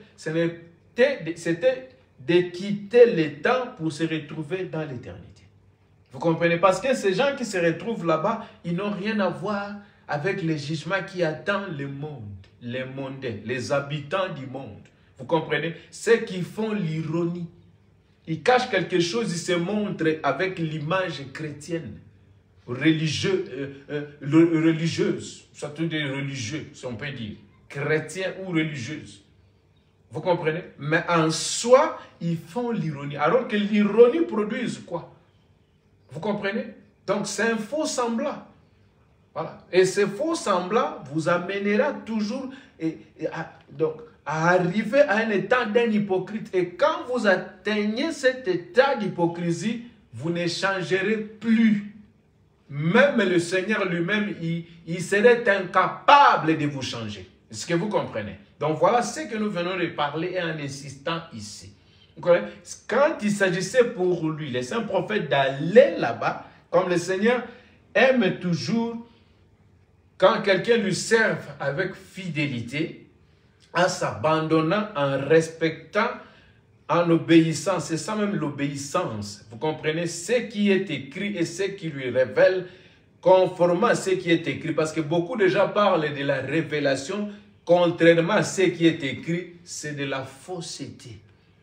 c'était de quitter le temps pour se retrouver dans l'éternité. Vous comprenez? Parce que ces gens qui se retrouvent là-bas, ils n'ont rien à voir avec les jugements qui attendent le monde, les mondains, les habitants du monde. Vous comprenez? Ceux qui font l'ironie. Ils cachent quelque chose, ils se montrent avec l'image chrétienne, religieux, euh, euh, religieuse, surtout des religieux, si on peut dire, chrétiens ou religieuses. Vous comprenez? Mais en soi, ils font l'ironie. Alors que l'ironie produise quoi? Vous comprenez? Donc c'est un faux semblant. Voilà. Et ce faux semblant vous amènera toujours et, et à, donc, à arriver à un état d'un hypocrite. Et quand vous atteignez cet état d'hypocrisie, vous ne changerez plus. Même le Seigneur lui-même, il, il serait incapable de vous changer. Est-ce que vous comprenez? Donc voilà ce que nous venons de parler en insistant ici. Vous comprenez? Quand il s'agissait pour lui, les saints prophètes, d'aller là-bas, comme le Seigneur aime toujours quand quelqu'un lui serve avec fidélité, en s'abandonnant, en respectant, en obéissant. C'est ça même l'obéissance. Vous comprenez? Ce qui est écrit et ce qui lui révèle conformément à ce qui est écrit. Parce que beaucoup de gens parlent de la révélation, contrairement à ce qui est écrit, c'est de la fausseté.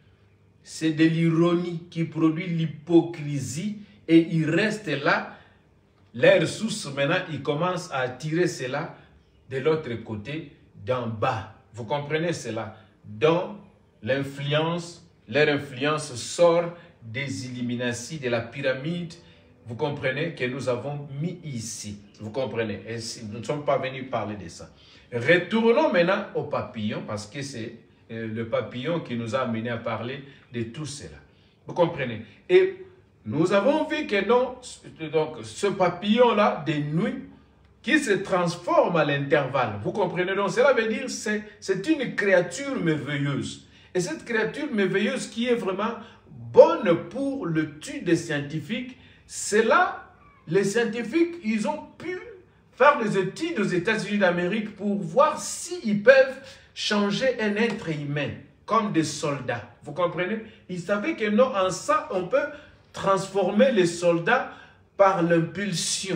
C'est de l'ironie qui produit l'hypocrisie et il reste là. L'air source, maintenant, il commence à tirer cela de l'autre côté, d'en bas. Vous comprenez cela? Donc, l'influence, leur influence sort des Illuminati, de la pyramide, vous comprenez, que nous avons mis ici. Vous comprenez? Et si nous ne sommes pas venus parler de ça. Retournons maintenant au papillon, parce que c'est euh, le papillon qui nous a amené à parler de tout cela. Vous comprenez? Et nous avons vu que non, donc, ce papillon-là, de nuit, qui se transforme à l'intervalle. Vous comprenez? Donc, cela veut dire que c'est une créature merveilleuse. Et cette créature merveilleuse qui est vraiment bonne pour l'étude des scientifiques, c'est là, les scientifiques, ils ont pu faire des études aux États-Unis d'Amérique pour voir s'ils peuvent changer un être humain, comme des soldats. Vous comprenez? Ils savaient que non, en ça, on peut transformer les soldats par l'impulsion.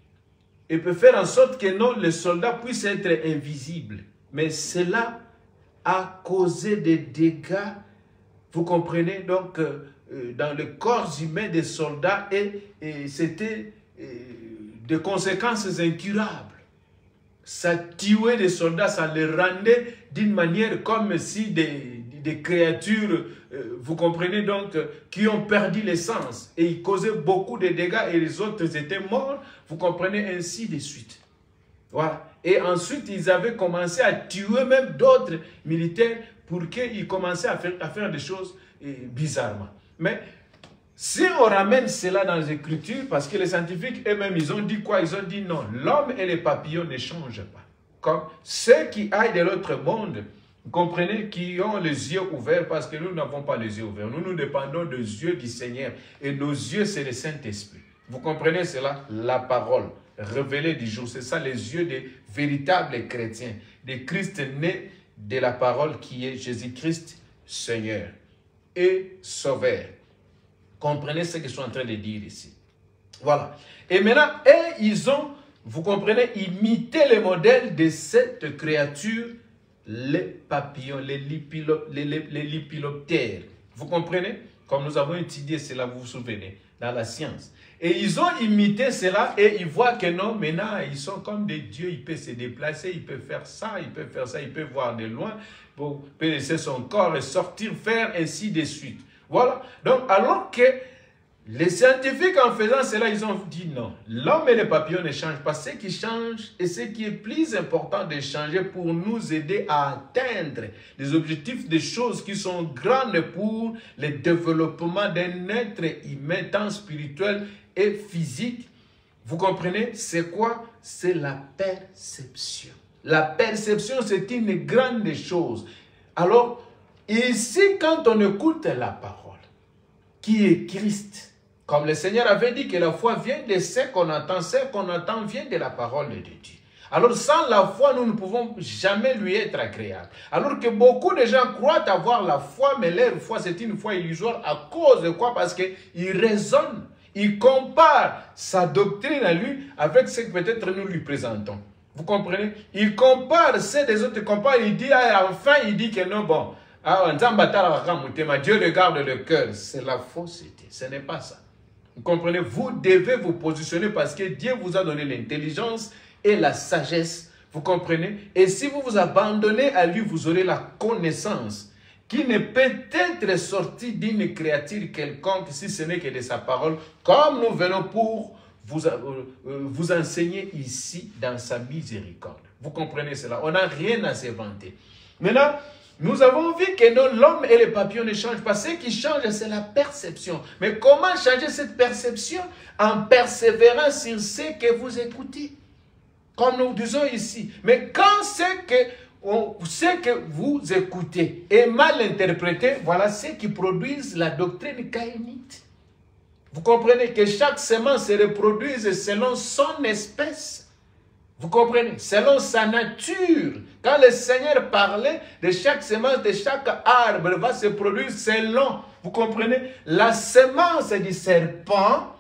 Et peut faire en sorte que non, les soldats puissent être invisibles. Mais cela a causé des dégâts, vous comprenez, donc euh, dans le corps humain des soldats et, et c'était euh, des conséquences incurables. Ça tuait les soldats, ça les rendait d'une manière comme si des, des créatures, euh, vous comprenez donc, euh, qui ont perdu l'essence. Et ils causaient beaucoup de dégâts et les autres étaient morts, vous comprenez, ainsi de suite. Voilà. Et ensuite, ils avaient commencé à tuer même d'autres militaires pour qu'ils commençaient à faire, à faire des choses euh, bizarrement. Mais si on ramène cela dans les Écritures, parce que les scientifiques eux-mêmes, ils ont dit quoi? Ils ont dit non, l'homme et les papillons ne changent pas. Comme ceux qui aillent de l'autre monde, vous comprenez, qui ont les yeux ouverts, parce que nous n'avons pas les yeux ouverts. Nous, nous dépendons des yeux du Seigneur. Et nos yeux, c'est le Saint-Esprit. Vous comprenez cela? La parole révélée du jour. C'est ça les yeux des véritables chrétiens. Des Christ nés de la parole qui est Jésus-Christ, Seigneur et Sauveur. Comprenez ce que je suis en train de dire ici. Voilà. Et maintenant, et ils ont, vous comprenez, imité le modèle de cette créature, les papillons, les, lipilo, les, les, les lipiloptères. Vous comprenez? Comme nous avons étudié cela, vous vous souvenez, dans la science. Et ils ont imité cela et ils voient que non, maintenant, ils sont comme des dieux, ils peuvent se déplacer, ils peuvent faire ça, ils peuvent faire ça, ils peuvent voir de loin, ils peuvent laisser son corps et sortir, faire ainsi de suite. Voilà. Donc, alors que les scientifiques, en faisant cela, ils ont dit non. L'homme et les papillons ne changent pas. Ce qui change et ce qui est plus important de changer pour nous aider à atteindre les objectifs des choses qui sont grandes pour le développement d'un être humain, tant spirituel et physique. Vous comprenez? C'est quoi? C'est la perception. La perception, c'est une grande chose. Alors, ici, quand on écoute la parole, qui est Christ, comme le Seigneur avait dit que la foi vient de ce qu'on entend, ce qu'on entend vient de la parole de Dieu. Alors, sans la foi, nous ne pouvons jamais lui être agréables. Alors que beaucoup de gens croient avoir la foi, mais leur foi, c'est une foi illusoire. À cause de quoi? Parce qu'ils raisonnent, ils comparent sa doctrine à lui avec ce que peut-être nous lui présentons. Vous comprenez? Il compare ce des autres, il compare, il dit, ah, enfin, il dit que non, bon, Dieu regarde le cœur. C'est la fausseté, ce n'est pas ça. Vous comprenez? Vous devez vous positionner parce que Dieu vous a donné l'intelligence et la sagesse. Vous comprenez? Et si vous vous abandonnez à lui, vous aurez la connaissance. qui ne peut être sorti d'une créature quelconque si ce n'est que de sa parole, comme nous venons pour vous, euh, vous enseigner ici dans sa miséricorde. Vous comprenez cela? On n'a rien à se vanter. Maintenant, nous avons vu que l'homme et les papillons ne changent pas. Ce qui change, c'est la perception. Mais comment changer cette perception? En persévérant sur ce que vous écoutez. Comme nous disons ici. Mais quand c'est que, on, ce que vous écoutez est mal interprété, voilà ce qui produisent la doctrine caïnite. Vous comprenez que chaque semence se reproduise selon son espèce. Vous comprenez? Selon sa nature. Quand le Seigneur parlait de chaque semence, de chaque arbre va se produire selon, vous comprenez, la semence du serpent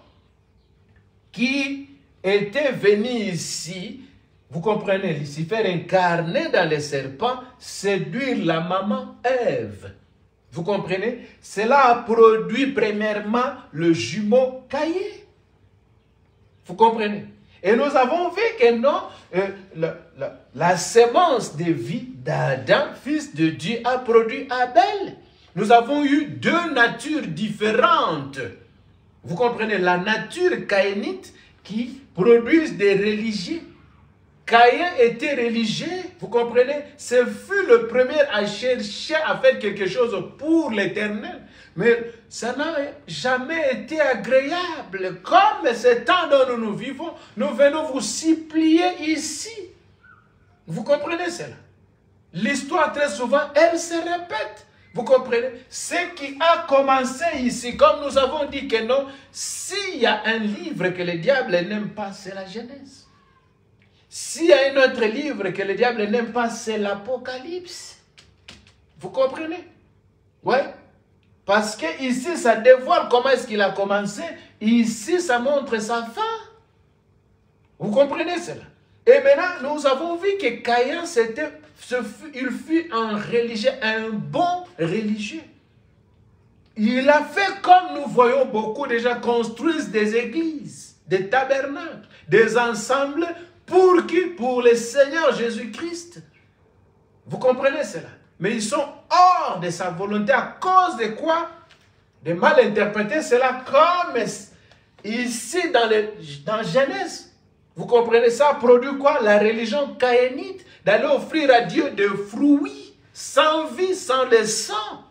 qui était venu ici, vous comprenez, Lucifer incarné dans le serpent, séduire la maman Ève. Vous comprenez? Cela a produit premièrement le jumeau Caïn. Vous comprenez? Et nous avons vu que non, euh, la, la, la semence de vie d'Adam, fils de Dieu, a produit Abel. Nous avons eu deux natures différentes. Vous comprenez? La nature caïnite qui produit des religieux. Caïn était religieux, vous comprenez? Ce fut le premier à chercher à faire quelque chose pour l'Éternel. Mais ça n'a jamais été agréable. Comme ce temps dont nous nous vivons, nous venons vous supplier ici. Vous comprenez cela? L'histoire très souvent, elle se répète. Vous comprenez? Ce qui a commencé ici, comme nous avons dit que non, s'il y a un livre que le diable n'aime pas, c'est la Genèse. S'il y a un autre livre que le diable n'aime pas, c'est l'Apocalypse. Vous comprenez? Oui. Parce que ici, ça dévoile comment est-ce qu'il a commencé. Ici, ça montre sa fin. Vous comprenez cela? Et maintenant, nous avons vu que Caïn, c'était, il fut un religieux, un bon religieux. Il a fait comme nous voyons beaucoup déjà construire des églises, des tabernacles, des ensembles. Pour qui? Pour le Seigneur Jésus-Christ. Vous comprenez cela? Mais ils sont hors de sa volonté. À cause de quoi? De mal interpréter cela comme ici dans, le, dans Genèse. Vous comprenez ça? Produit quoi? La religion caïnite d'aller offrir à Dieu des fruits sans vie, sans le sang.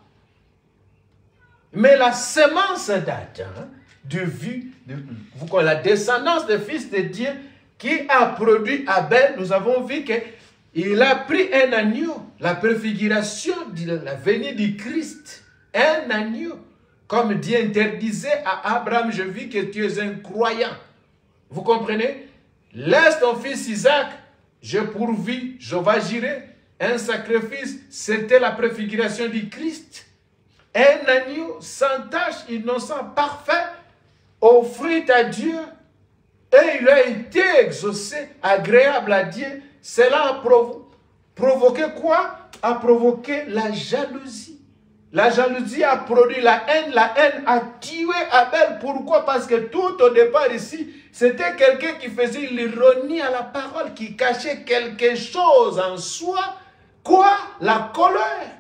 Mais la semence d'Adam, de vue, de, vous connaissez la descendance des fils de Dieu, qui a produit Abel, nous avons vu qu'il a pris un agneau, la préfiguration de la venue du Christ, un agneau. Comme Dieu interdisait à Abraham, je vis que tu es un croyant. Vous comprenez? Laisse ton fils Isaac, je pourvis, je vais gérer. Un sacrifice, c'était la préfiguration du Christ. Un agneau sans tache, innocent, parfait, offrit à Dieu. Et il a été exaucé, agréable à Dieu. Cela a provo provoqué quoi? A provoqué la jalousie. La jalousie a produit la haine. La haine a tué Abel. Pourquoi? Parce que tout au départ ici, c'était quelqu'un qui faisait l'ironie à la parole, qui cachait quelque chose en soi. Quoi? La colère.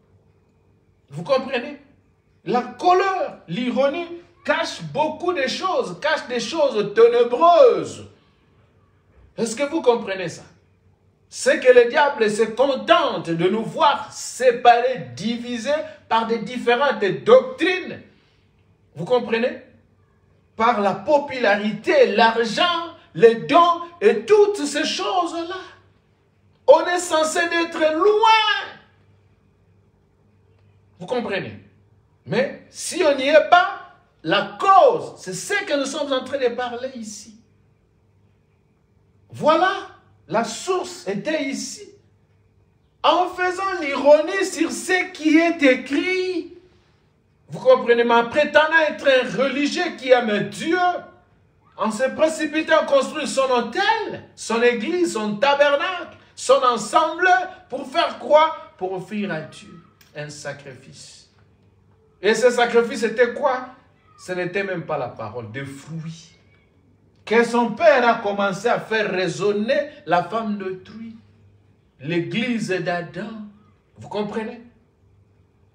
Vous comprenez? La colère, l'ironie, cache beaucoup de choses, cache des choses ténébreuses. Est-ce que vous comprenez ça? C'est que le diable se contente de nous voir séparés, divisés par des différentes doctrines. Vous comprenez? Par la popularité, l'argent, les dons et toutes ces choses-là. On est censé être loin. Vous comprenez? Mais si on n'y est pas, la cause, c'est ce que nous sommes en train de parler ici. Voilà, la source était ici. En faisant l'ironie sur ce qui est écrit. Vous comprenez, mais en prétendant être un religieux qui aime Dieu, en se précipitant à construire son hôtel, son église, son tabernacle, son ensemble, pour faire quoi? Pour offrir à Dieu un sacrifice. Et ce sacrifice était quoi? Ce n'était même pas la parole, des fruits. Que son père a commencé à faire résonner la femme d'autrui. L'église d'Adam. Vous comprenez?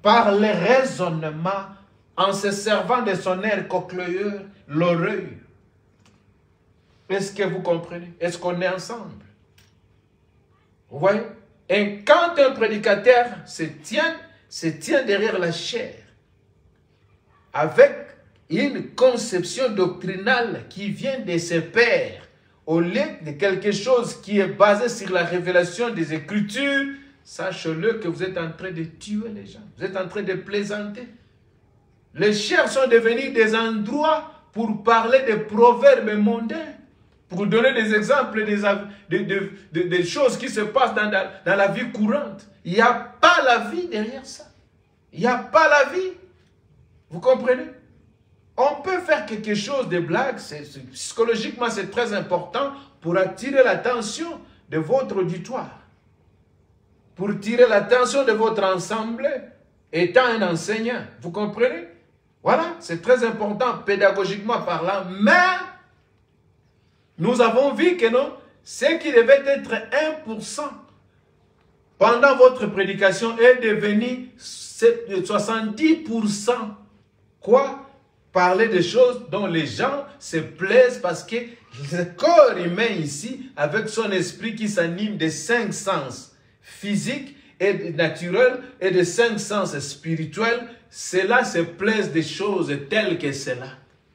par les raisonnements, en se servant de son air cochléaire, l'oreille. Est-ce que vous comprenez? Est-ce qu'on est ensemble? Vous voyez? Et quand un prédicateur se tient, se tient derrière la chair, avec une conception doctrinale qui vient de ses pairs, au lieu de quelque chose qui est basé sur la révélation des Écritures, sachez-le que vous êtes en train de tuer les gens. Vous êtes en train de plaisanter. Les chairs sont devenus des endroits pour parler des proverbes mondains, pour donner des exemples des, de, de, de, de choses qui se passent dans, dans, dans la vie courante. Il n'y a pas la vie derrière ça. Il n'y a pas la vie. Vous comprenez? On peut faire quelque chose de blague, psychologiquement c'est très important pour attirer l'attention de votre auditoire, pour tirer l'attention de votre ensemble étant un enseignant. Vous comprenez? Voilà, c'est très important pédagogiquement parlant, mais nous avons vu que non, ce qui devait être un pour cent pendant votre prédication est devenu soixante-dix pour cent. Quoi? Parler de choses dont les gens se plaisent parce que le corps humain ici, avec son esprit qui s'anime des cinq sens physiques et naturels et des cinq sens spirituels, cela se plaise des choses telles que cela.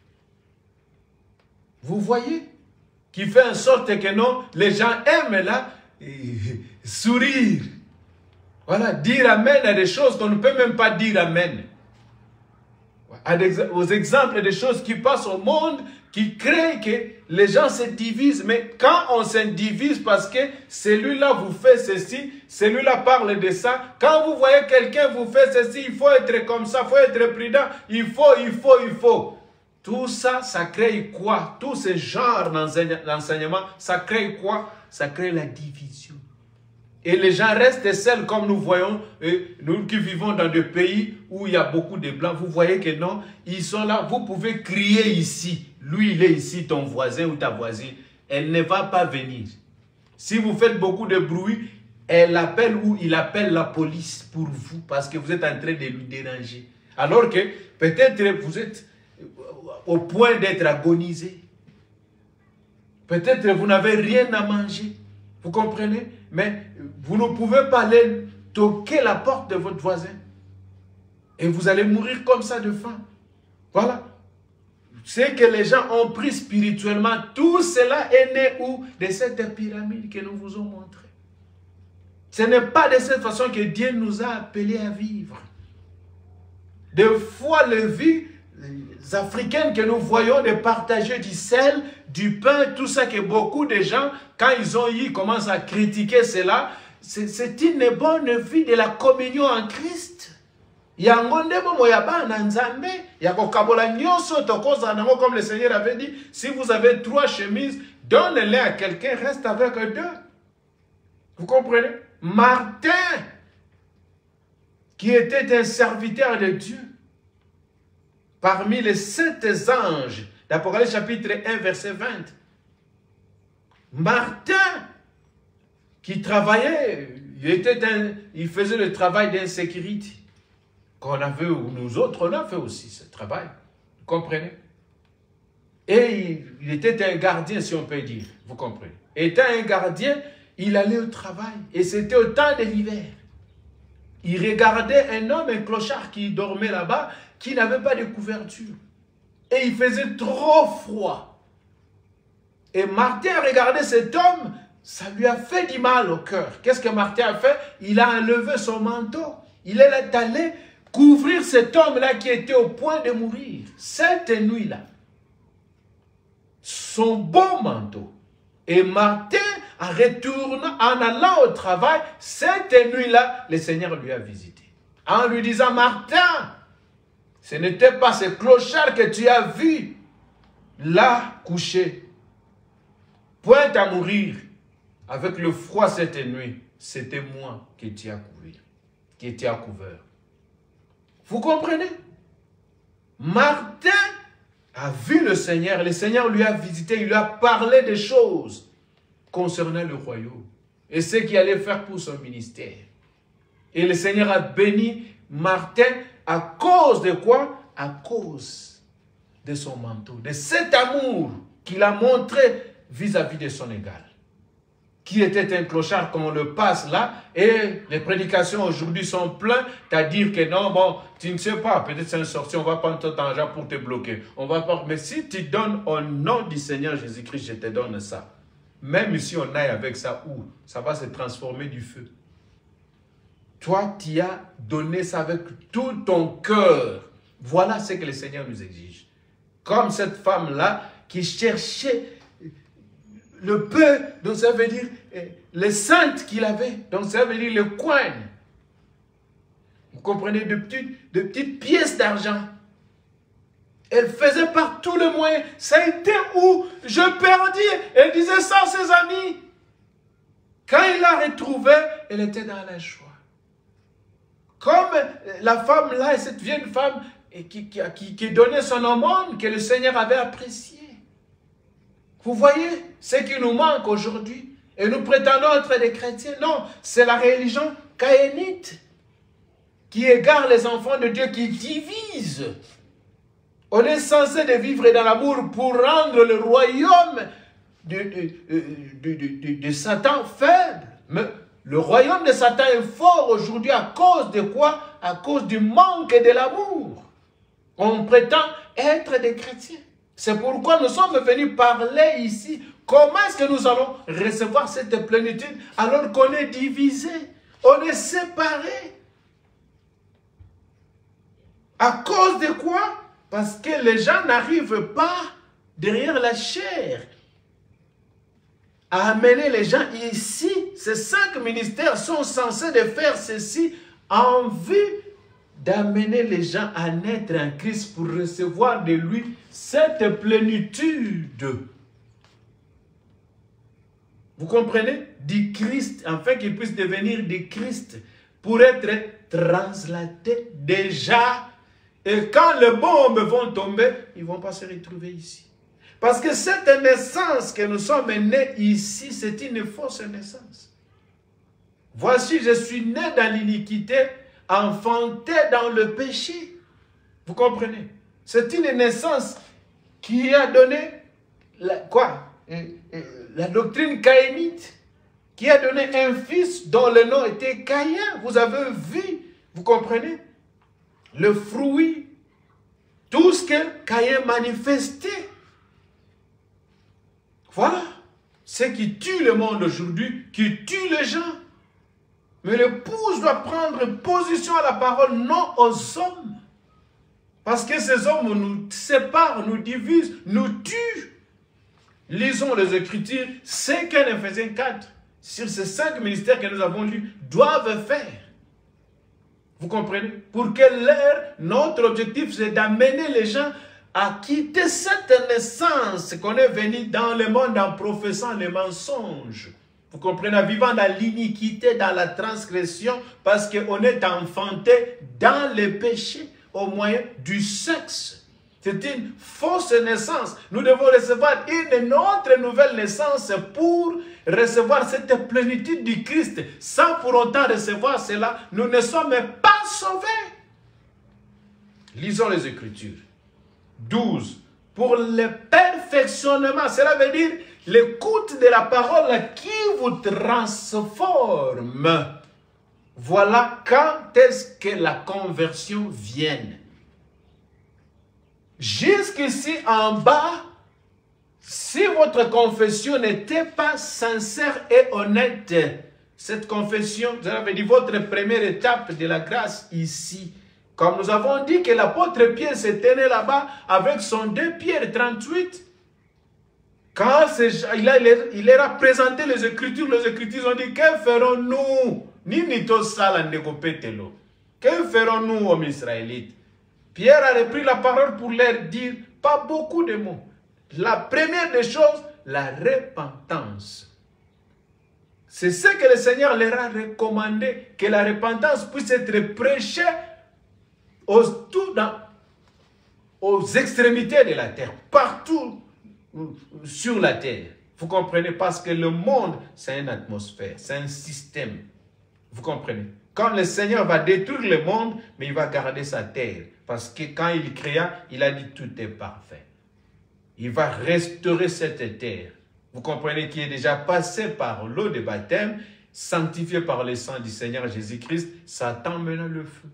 Vous voyez? Qui fait en sorte que non, les gens aiment là, sourire. Voilà, dire amen à des choses qu'on ne peut même pas dire amen. Aux exemples des choses qui passent au monde, qui créent que les gens se divisent. Mais quand on se divise parce que celui-là vous fait ceci, celui-là parle de ça, quand vous voyez quelqu'un vous fait ceci, il faut être comme ça, il faut être prudent, il faut, il faut, il faut. Tout ça, ça crée quoi? Tous ces genres d'enseignement, ça crée quoi? Ça crée la division. Et les gens restent seuls comme nous voyons, et nous qui vivons dans des pays où il y a beaucoup de blancs, vous voyez que non, ils sont là, vous pouvez crier ici, lui il est ici, ton voisin ou ta voisine, elle ne va pas venir. Si vous faites beaucoup de bruit, elle appelle ou il appelle la police pour vous, parce que vous êtes en train de lui déranger. Alors que peut-être vous êtes au point d'être agonisé. Peut-être vous n'avez rien à manger, vous comprenez? Mais vous ne pouvez pas aller toquer la porte de votre voisin. Et vous allez mourir comme ça de faim. Voilà. C'est que les gens ont pris spirituellement. Tout cela est né où? De cette pyramide que nous vous avons montrée. Ce n'est pas de cette façon que Dieu nous a appelés à vivre. Des fois, les vies africaines que nous voyons de partager du sel, du pain, tout ça que beaucoup de gens, quand ils ont eu, commencent à critiquer cela, c'est une bonne vie de la communion en Christ. Comme le Seigneur avait dit, si vous avez trois chemises, donnez-les à quelqu'un, reste avec deux. Vous comprenez? Martin, qui était un serviteur de Dieu, parmi les sept anges d'Apocalypse chapitre un, verset vingt. Martin, qui travaillait, il, était un, il faisait le travail d'insécurité. Qu'on a fait, nous autres, on a fait aussi ce travail. Vous comprenez? Et il, il était un gardien, si on peut dire. Vous comprenez? Étant un gardien, il allait au travail. Et c'était au temps de l'hiver. Il regardait un homme, un clochard qui dormait là-bas, qui n'avait pas de couverture. Et il faisait trop froid. Et Martin a regardé cet homme, ça lui a fait du mal au cœur. Qu'est-ce que Martin a fait? Il a enlevé son manteau. Il est allé couvrir cet homme-là qui était au point de mourir. Cette nuit-là. Son beau manteau. Et Martin, en retournant, en allant au travail, cette nuit-là, le Seigneur lui a visité. En lui disant, Martin, ce n'était pas ce clochard que tu as vu là couché, point à mourir, avec le froid cette nuit. C'était moi qui t'ai couvert, qui t'ai couvert. Vous comprenez? Martin a vu le Seigneur, le Seigneur lui a visité, il lui a parlé des choses concernant le royaume et ce qu'il allait faire pour son ministère. Et le Seigneur a béni Martin, à cause de quoi? À cause de son manteau, de cet amour qu'il a montré vis-à-vis de son égal. Qui était un clochard, comme on le passe là, et les prédications aujourd'hui sont pleines, à dire que non, bon, tu ne sais pas, peut-être c'est un sorcier, on va prendre ton argent pour te bloquer. On va pas, mais si tu donnes au nom du Seigneur Jésus-Christ, je te donne ça. Même si on aille avec ça, où? Ça va se transformer du feu. Toi, tu as donné ça avec tout ton cœur. Voilà ce que le Seigneur nous exige. Comme cette femme-là qui cherchait le peu, donc ça veut dire les saintes qu'il avait, donc ça veut dire le coin. Vous comprenez, de petites, de petites pièces d'argent. Elle faisait par tous les moyens. Ça a été où je perdis. Elle disait ça à ses amis. Quand il l'a retrouvée, elle était dans la joie. Comme la femme là, cette vieille femme qui, qui, qui, qui donnait son aumône que le Seigneur avait apprécié. Vous voyez ce qui nous manque aujourd'hui. Et nous prétendons être des chrétiens. Non, c'est la religion caïnite qui égare les enfants de Dieu, qui divise. On est censé de vivre dans l'amour pour rendre le royaume de, de, de, de, de, de Satan faible. Mais le royaume de Satan est fort aujourd'hui à cause de quoi? À cause du manque de l'amour. On prétend être des chrétiens. C'est pourquoi nous sommes venus parler ici. Comment est-ce que nous allons recevoir cette plénitude alors qu'on est divisé? On est séparé. À cause de quoi? Parce que les gens n'arrivent pas derrière la chair à amener les gens ici. Ces cinq ministères sont censés de faire ceci en vue d'amener les gens à naître en Christ pour recevoir de lui cette plénitude. Vous comprenez? Du Christ, afin qu'il puisse devenir du Christ, pour être translaté déjà. Et quand les bombes vont tomber, ils ne vont pas se retrouver ici. Parce que cette naissance que nous sommes nés ici, c'est une fausse naissance. Voici, je suis né dans l'iniquité, enfanté dans le péché. Vous comprenez? C'est une naissance qui a donné la, quoi? La doctrine caïnite, qui a donné un fils dont le nom était Caïn. Vous avez vu, vous comprenez? Le fruit, tout ce que Caïn manifestait. Voilà ce qui tue le monde aujourd'hui, qui tue les gens. Mais l'épouse doit prendre position à la parole, non aux hommes. Parce que ces hommes nous séparent, nous divisent, nous tuent. Lisons les Écritures, ce qu'un Éphésiens quatre, sur ces cinq ministères que nous avons lus, doivent faire. Vous comprenez? Pour que leur, notre objectif, c'est d'amener les gens à quitter cette naissance qu'on est venu dans le monde en professant les mensonges. Vous comprenez? En vivant dans l'iniquité, dans la transgression, parce qu'on est enfanté dans le péché au moyen du sexe. C'est une fausse naissance. Nous devons recevoir une autre nouvelle naissance pour recevoir cette plénitude du Christ. Sans pour autant recevoir cela, nous ne sommes pas sauvés. Lisons les Écritures. douze. Pour le perfectionnement, cela veut dire l'écoute de la parole qui vous transforme. Voilà quand est-ce que la conversion vient. Jusqu'ici en bas, si votre confession n'était pas sincère et honnête, cette confession, ça veut dire votre première étape de la grâce ici. Comme nous avons dit que l'apôtre Pierre se tenait là-bas avec son deux Pierre trente-huit. Quand il, a, il leur a présenté les Écritures, les Écritures ont dit, que ferons-nous? Que ferons-nous, hommes israélites? Pierre a repris la parole pour leur dire, pas beaucoup de mots. La première des choses, la repentance. C'est ce que le Seigneur leur a recommandé, que la repentance puisse être prêchée aux, tout dans, aux extrémités de la terre, partout sur la terre. Vous comprenez? Parce que le monde, c'est une atmosphère, c'est un système. Vous comprenez? Quand le Seigneur va détruire le monde, mais il va garder sa terre. Parce que quand il créa, il a dit tout est parfait. Il va restaurer cette terre. Vous comprenez qu'il est déjà passé par l'eau de baptême, sanctifié par le sang du Seigneur Jésus-Christ, ça attend maintenant le feu.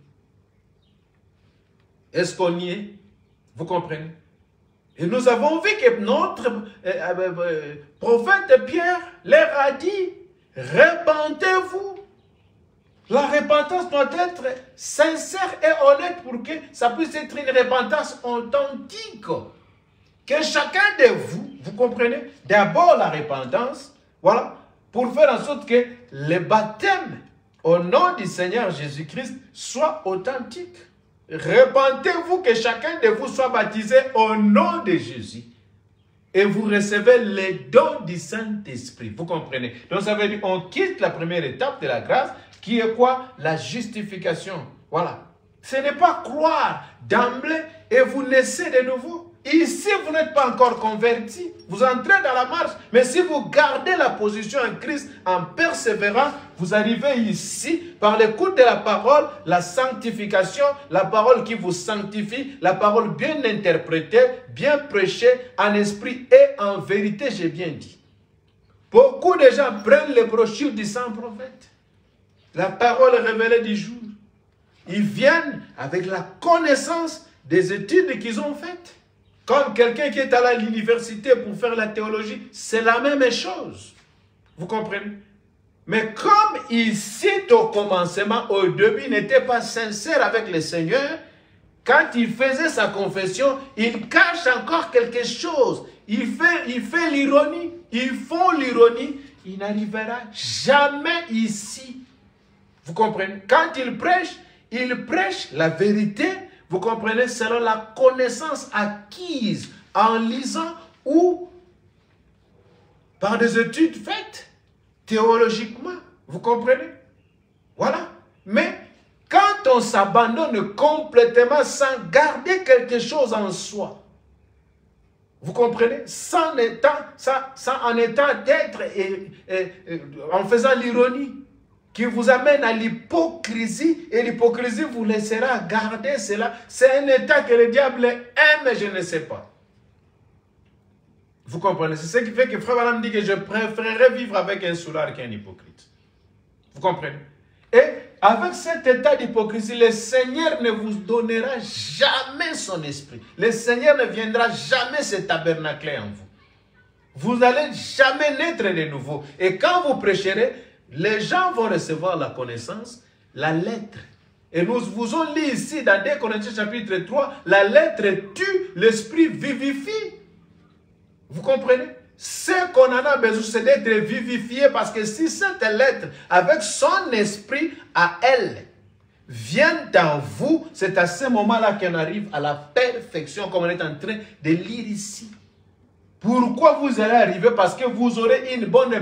Est-ce qu'on y est? Vous comprenez? Et nous avons vu que notre euh, euh, euh, prophète Pierre leur a dit, répentez-vous. La repentance doit être sincère et honnête pour que ça puisse être une repentance authentique. Que chacun de vous, vous comprenez, d'abord la repentance, voilà, pour faire en sorte que le baptême au nom du Seigneur Jésus-Christ soit authentique. Repentez-vous que chacun de vous soit baptisé au nom de Jésus. Et vous recevez les dons du Saint-Esprit. Vous comprenez? Donc ça veut dire qu'on quitte la première étape de la grâce, qui est quoi? La justification. Voilà. Ce n'est pas croire d'emblée et vous naissez de nouveau. Ici, vous n'êtes pas encore converti. Vous entrez dans la marche. Mais si vous gardez la position en Christ en persévérant, vous arrivez ici par l'écoute de la parole, la sanctification, la parole qui vous sanctifie, la parole bien interprétée, bien prêchée, en esprit et en vérité, j'ai bien dit. Beaucoup de gens prennent les brochures du saint prophète, la parole révélée du jour. Ils viennent avec la connaissance des études qu'ils ont faites. Comme quelqu'un qui est à l'université pour faire la théologie, c'est la même chose. Vous comprenez? Mais comme ici, au commencement, au début, il n'était pas sincère avec le Seigneur, quand il faisait sa confession, il cache encore quelque chose. Il fait, il fait l'ironie. Ils font l'ironie. Il n'arrivera jamais ici. Vous comprenez? Quand il prêche, il prêche la vérité. Vous comprenez, selon la connaissance acquise en lisant ou par des études faites théologiquement. Vous comprenez? Voilà. Mais quand on s'abandonne complètement sans garder quelque chose en soi, vous comprenez? Sans, étant, sans, sans en étant d'être et, et, et en faisant l'ironie, qui vous amène à l'hypocrisie, et l'hypocrisie vous laissera garder cela. C'est un état que le diable aime, je ne sais pas. Vous comprenez? C'est ce qui fait que Frère Branham dit que je préférerais vivre avec un soulard qu'un hypocrite. Vous comprenez? Et avec cet état d'hypocrisie, le Seigneur ne vous donnera jamais son esprit. Le Seigneur ne viendra jamais se tabernacler en vous. Vous n'allez jamais naître de nouveau. Et quand vous prêcherez, les gens vont recevoir la connaissance, la lettre. Et nous vous avons lu ici dans deux Corinthiens chapitre trois, la lettre tue, l'esprit vivifie. Vous comprenez? Ce qu'on en a besoin, c'est d'être vivifié, parce que si cette lettre, avec son esprit à elle, vient en vous, c'est à ce moment-là qu'on arrive à la perfection, comme on est en train de lire ici. Pourquoi vous allez arriver? Parce que vous aurez une bonne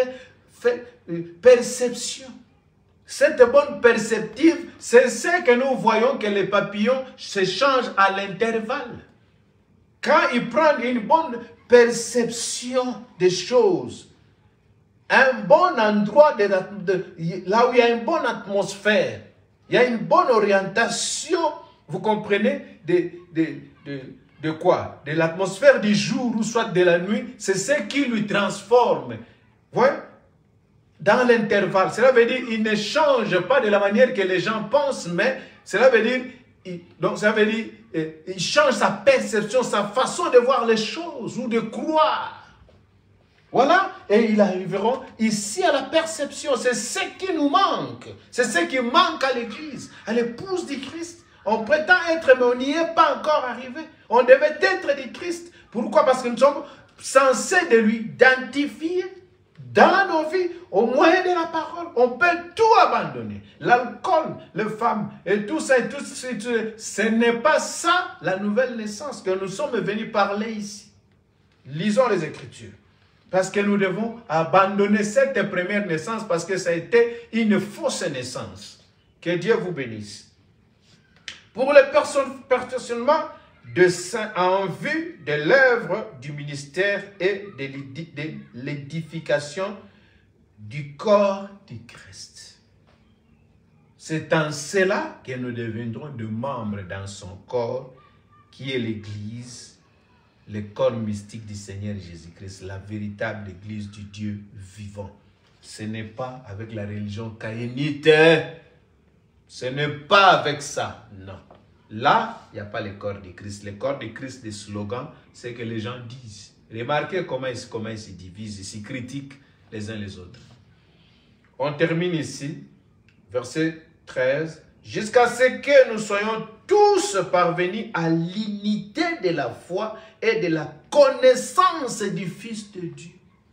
perception. Cette bonne perceptive, c'est ce que nous voyons que les papillons se changent à l'intervalle. Quand ils prennent une bonne perception des choses, un bon endroit, de, de, là où il y a une bonne atmosphère, il y a une bonne orientation, vous comprenez, de, de, de, de quoi? De l'atmosphère du jour ou soit de la nuit, c'est ce qui lui transforme. Vous voyez? Dans l'intervalle. Cela veut dire qu'il ne change pas de la manière que les gens pensent, mais cela veut dire, il, donc ça veut dire, il change sa perception, sa façon de voir les choses ou de croire. Voilà, et ils arriveront ici à la perception. C'est ce qui nous manque. C'est ce qui manque à l'Église, à l'épouse du Christ. On prétend être, mais on n'y est pas encore arrivé. On devait être du Christ. Pourquoi? Parce que nous sommes censés de lui identifier dans nos vies, au moyen de la parole. On peut tout abandonner. L'alcool, les femmes et tout ça, et tout ça, ce n'est pas ça la nouvelle naissance que nous sommes venus parler ici. Lisons les Écritures. Parce que nous devons abandonner cette première naissance parce que ça a été une fausse naissance. Que Dieu vous bénisse. Pour le perfectionnement de saints en vue de l'œuvre du ministère et de l'édification du corps du Christ. C'est en cela que nous deviendrons de membres dans son corps, qui est l'Église, le corps mystique du Seigneur Jésus-Christ, la véritable Église du Dieu vivant. Ce n'est pas avec la religion caïnite. Ce n'est pas avec ça, non. Là, il n'y a pas le corps de Christ. Le corps de Christ, des slogans, c'est que les gens disent. Remarquez comment ils, comment ils se divisent, ils se critiquent les uns les autres. On termine ici, verset treize. Jusqu'à ce que nous soyons tous parvenus à l'unité de la foi et de la connaissance du Fils de Dieu.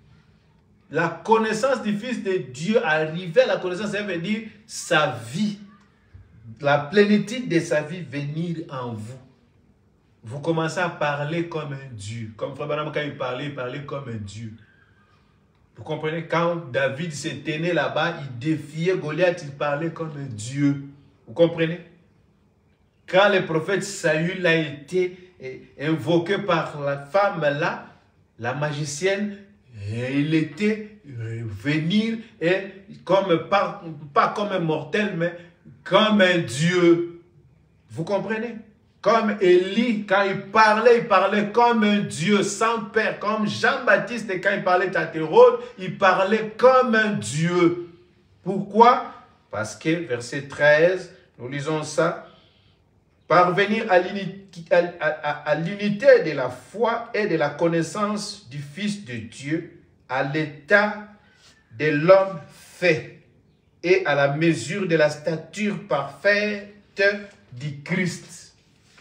La connaissance du Fils de Dieu, arriver à la connaissance, ça veut dire sa vie. La plénitude de sa vie venir en vous. Vous commencez à parler comme un Dieu. Comme Frère Branham, quand il parlait, il parlait comme un Dieu. Vous comprenez? Quand David se tenait là-bas, il défiait Goliath, il parlait comme un Dieu. Vous comprenez? Quand le prophète Saül a été invoqué par la femme là, la magicienne, il était venir et comme pas, pas comme un mortel, mais comme un Dieu. Vous comprenez? Comme Élie, quand il parlait, il parlait comme un Dieu sans père. Comme Jean-Baptiste, quand il parlait à Hérode, il parlait comme un Dieu. Pourquoi? Parce que, verset treize, nous lisons ça. Parvenir à l'unité de la foi et de la connaissance du Fils de Dieu, à l'état de l'homme fait et à la mesure de la stature parfaite du Christ.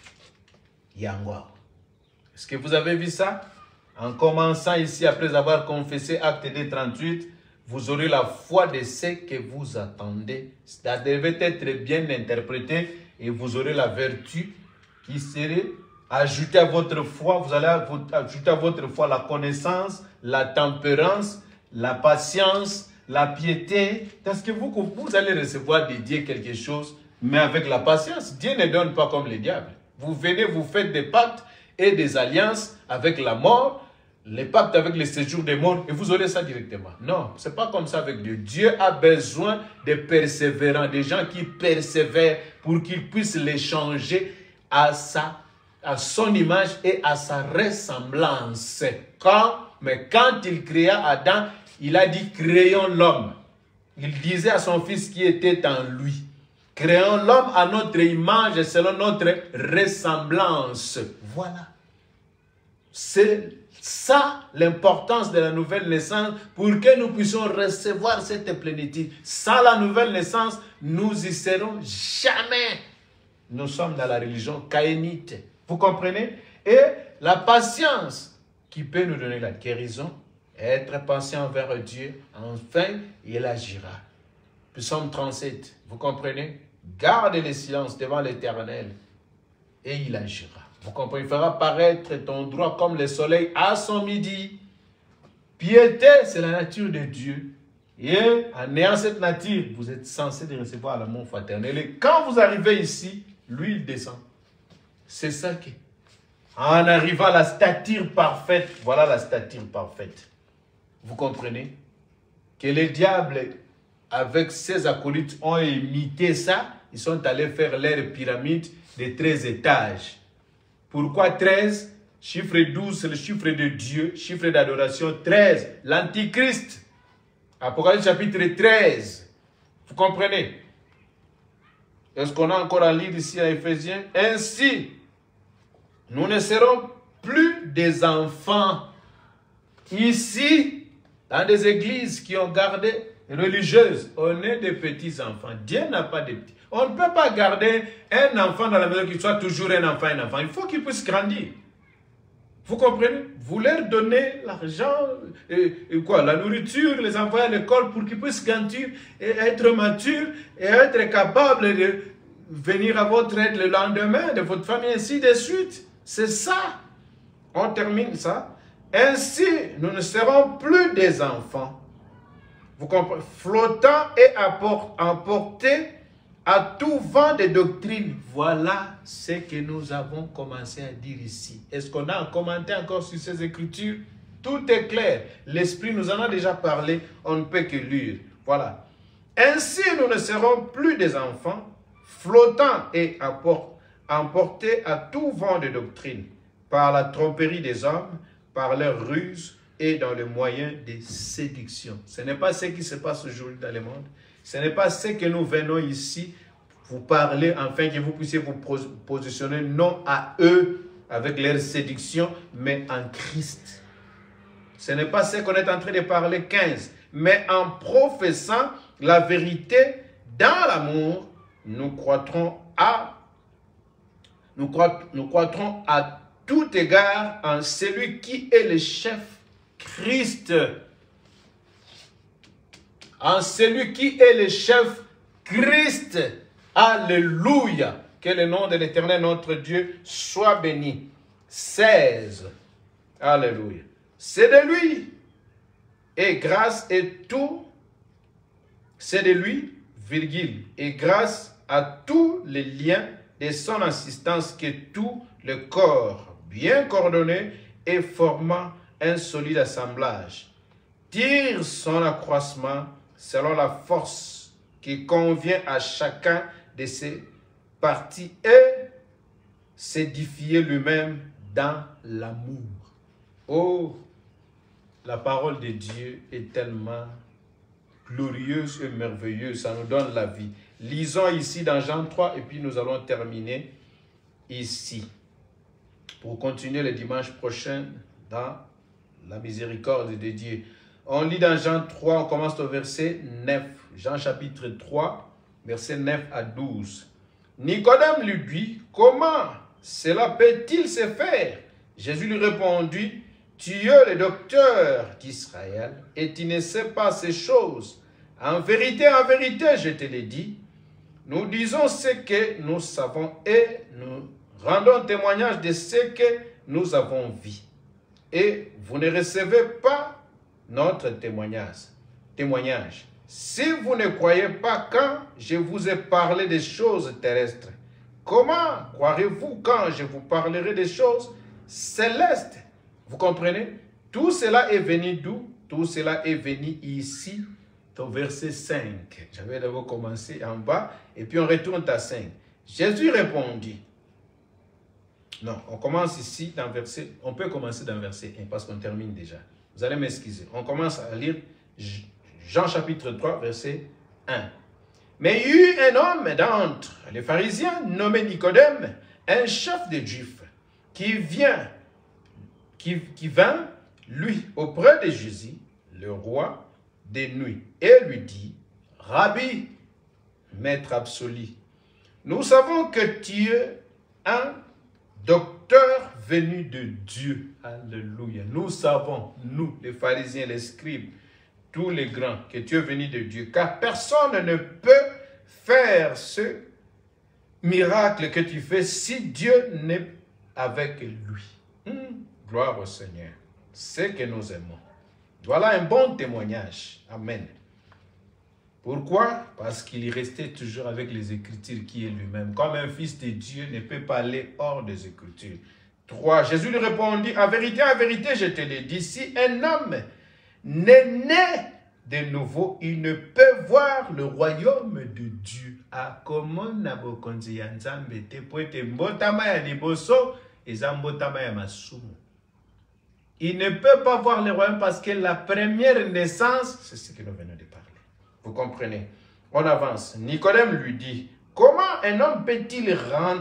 Yangwa. Est-ce que vous avez vu ça? En commençant ici, après avoir confessé Acte deux, trente-huit, vous aurez la foi de ce que vous attendez. Ça devait être bien interprété et vous aurez la vertu qui serait ajoutée à votre foi. Vous allez ajouter à votre foi la connaissance, la tempérance, la patience, la piété. Parce que vous, vous allez recevoir de Dieu quelque chose, mais avec la patience. Dieu ne donne pas comme le diable. Vous venez, vous faites des pactes et des alliances avec la mort, les pactes avec le séjour des morts, et vous aurez ça directement. Non, ce n'est pas comme ça avec Dieu. Dieu a besoin de persévérants, des gens qui persévèrent pour qu'ils puissent les changer à, sa, à son image et à sa ressemblance. Quand, mais quand il créa Adam, il a dit « créons l'homme ». Il disait à son fils qui était en lui. Créons l'homme à notre image selon notre ressemblance. Voilà. C'est ça l'importance de la nouvelle naissance pour que nous puissions recevoir cette plénitude. Sans la nouvelle naissance, nous y serons jamais. Nous sommes dans la religion caïnite. Vous comprenez? Et la patience qui peut nous donner la guérison, être patient envers Dieu, enfin, il agira. Psaume trente-sept, vous comprenez? Garde le silence devant l'Éternel et il agira. Vous comprenez? Il fera paraître ton droit comme le soleil à son midi. Piété, c'est la nature de Dieu. Et en ayant cette nature, vous êtes censé de recevoir l'amour fraternel. Et quand vous arrivez ici, lui, il descend. C'est ça qui. En arrivant à la stature parfaite, voilà la stature parfaite. Vous comprenez? Que les diables, avec ses acolytes, ont imité ça. Ils sont allés faire leur pyramide de treize étages. Pourquoi treize? Chiffre douze, c'est le chiffre de Dieu. Chiffre d'adoration treize. L'Antichrist. Apocalypse chapitre treize. Vous comprenez? Est-ce qu'on a encore à lire ici à Éphésiens? Ainsi, nous ne serons plus des enfants. Ici, dans des églises qui ont gardé religieuses, on est des petits enfants. Dieu n'a pas de petits. On ne peut pas garder un enfant dans la maison qui soit toujours un enfant, un enfant. Il faut qu'il puisse grandir. Vous comprenez? Vous leur donnez l'argent, et, et quoi, la nourriture, les envoyer à l'école pour qu'ils puissent grandir et être matures et être capables de venir à votre aide le lendemain, de votre famille, ainsi de suite. C'est ça. On termine ça. Ainsi, nous ne serons plus des enfants. Vous comprenez? Flottant et emportés à tout vent de doctrine. Voilà ce que nous avons commencé à dire ici. Est-ce qu'on a un commentaire encore sur ces écritures? Tout est clair. L'Esprit nous en a déjà parlé. On ne peut que lire. Voilà. Ainsi, nous ne serons plus des enfants, flottants et emportés à tout vent de doctrine, par la tromperie des hommes, par leurs ruses et dans le moyen des séductions. Ce n'est pas ce qui se passe aujourd'hui dans le monde. Ce n'est pas ce que nous venons ici vous parler, afin que vous puissiez vous positionner non à eux avec leurs séductions, mais en Christ. Ce n'est pas ce qu'on est en train de parler quinze, mais en professant la vérité dans l'amour, nous croîtrons à nous croîtrons, nous croîtrons à tout égard en celui qui est le chef, Christ. En celui qui est le chef, Christ. Alléluia. Que le nom de l'Éternel, notre Dieu, soit béni. seize. Alléluia. C'est de lui. Et grâce et tout, c'est de lui, virgule, et grâce à tous les liens de son assistance que tout le corps, bien coordonné et formant un solide assemblage, tire son accroissement selon la force qui convient à chacun de ses parties et s'édifier lui-même dans l'amour. Oh, la parole de Dieu est tellement glorieuse et merveilleuse, ça nous donne la vie. Lisons ici dans Jean trois et puis nous allons terminer ici pour continuer le dimanche prochain dans la miséricorde de Dieu. On lit dans Jean trois, on commence au verset neuf. Jean chapitre trois, verset neuf à douze. Nicodème lui dit, comment cela peut-il se faire? Jésus lui répondit, tu es le docteur d'Israël et tu ne sais pas ces choses. En vérité, en vérité, je te l'ai dit, nous disons ce que nous savons et nous rendons témoignage de ce que nous avons vu. Et vous ne recevez pas notre témoignage. témoignage. Si vous ne croyez pas quand je vous ai parlé des choses terrestres, comment croirez-vous quand je vous parlerai des choses célestes? Vous comprenez? Tout cela est venu d'où? Tout cela est venu ici, au verset cinq. J'avais d'abord commencé en bas, et puis on retourne à cinq. Jésus répondit. Non, on commence ici dans verset, on peut commencer dans verset un, parce qu'on termine déjà. Vous allez m'excuser. On commence à lire Jean chapitre trois, verset un. Mais il y eut un homme d'entre les pharisiens, nommé Nicodème, un chef des Juifs, qui vient, qui, qui vint, lui, auprès de Jésus, le roi des nuits, et lui dit, Rabbi, maître absolu, nous savons que tu es un docteur venu de Dieu. Alléluia. Nous savons, nous, les pharisiens, les scribes, tous les grands, que tu es venu de Dieu, car personne ne peut faire ce miracle que tu fais si Dieu n'est avec lui. Hum, gloire au Seigneur. C'est que nous aimons. Voilà un bon témoignage. Amen. Pourquoi? Parce qu'il restait toujours avec les Écritures qui est lui-même. Comme un fils de Dieu ne peut pas aller hors des Écritures. trois. Jésus lui répondit, en vérité, en vérité, je te l'ai dit, si un homme n'est né de nouveau, il ne peut voir le royaume de Dieu. Ah, comment Nabokonzi Yanzambe te poete mbotama ya liboso eza mbotama ya masumu. Il ne peut pas voir le royaume parce que la première naissance, c'est ce que nous venons de parler. Vous comprenez? On avance. Nicodème lui dit, comment un homme peut-il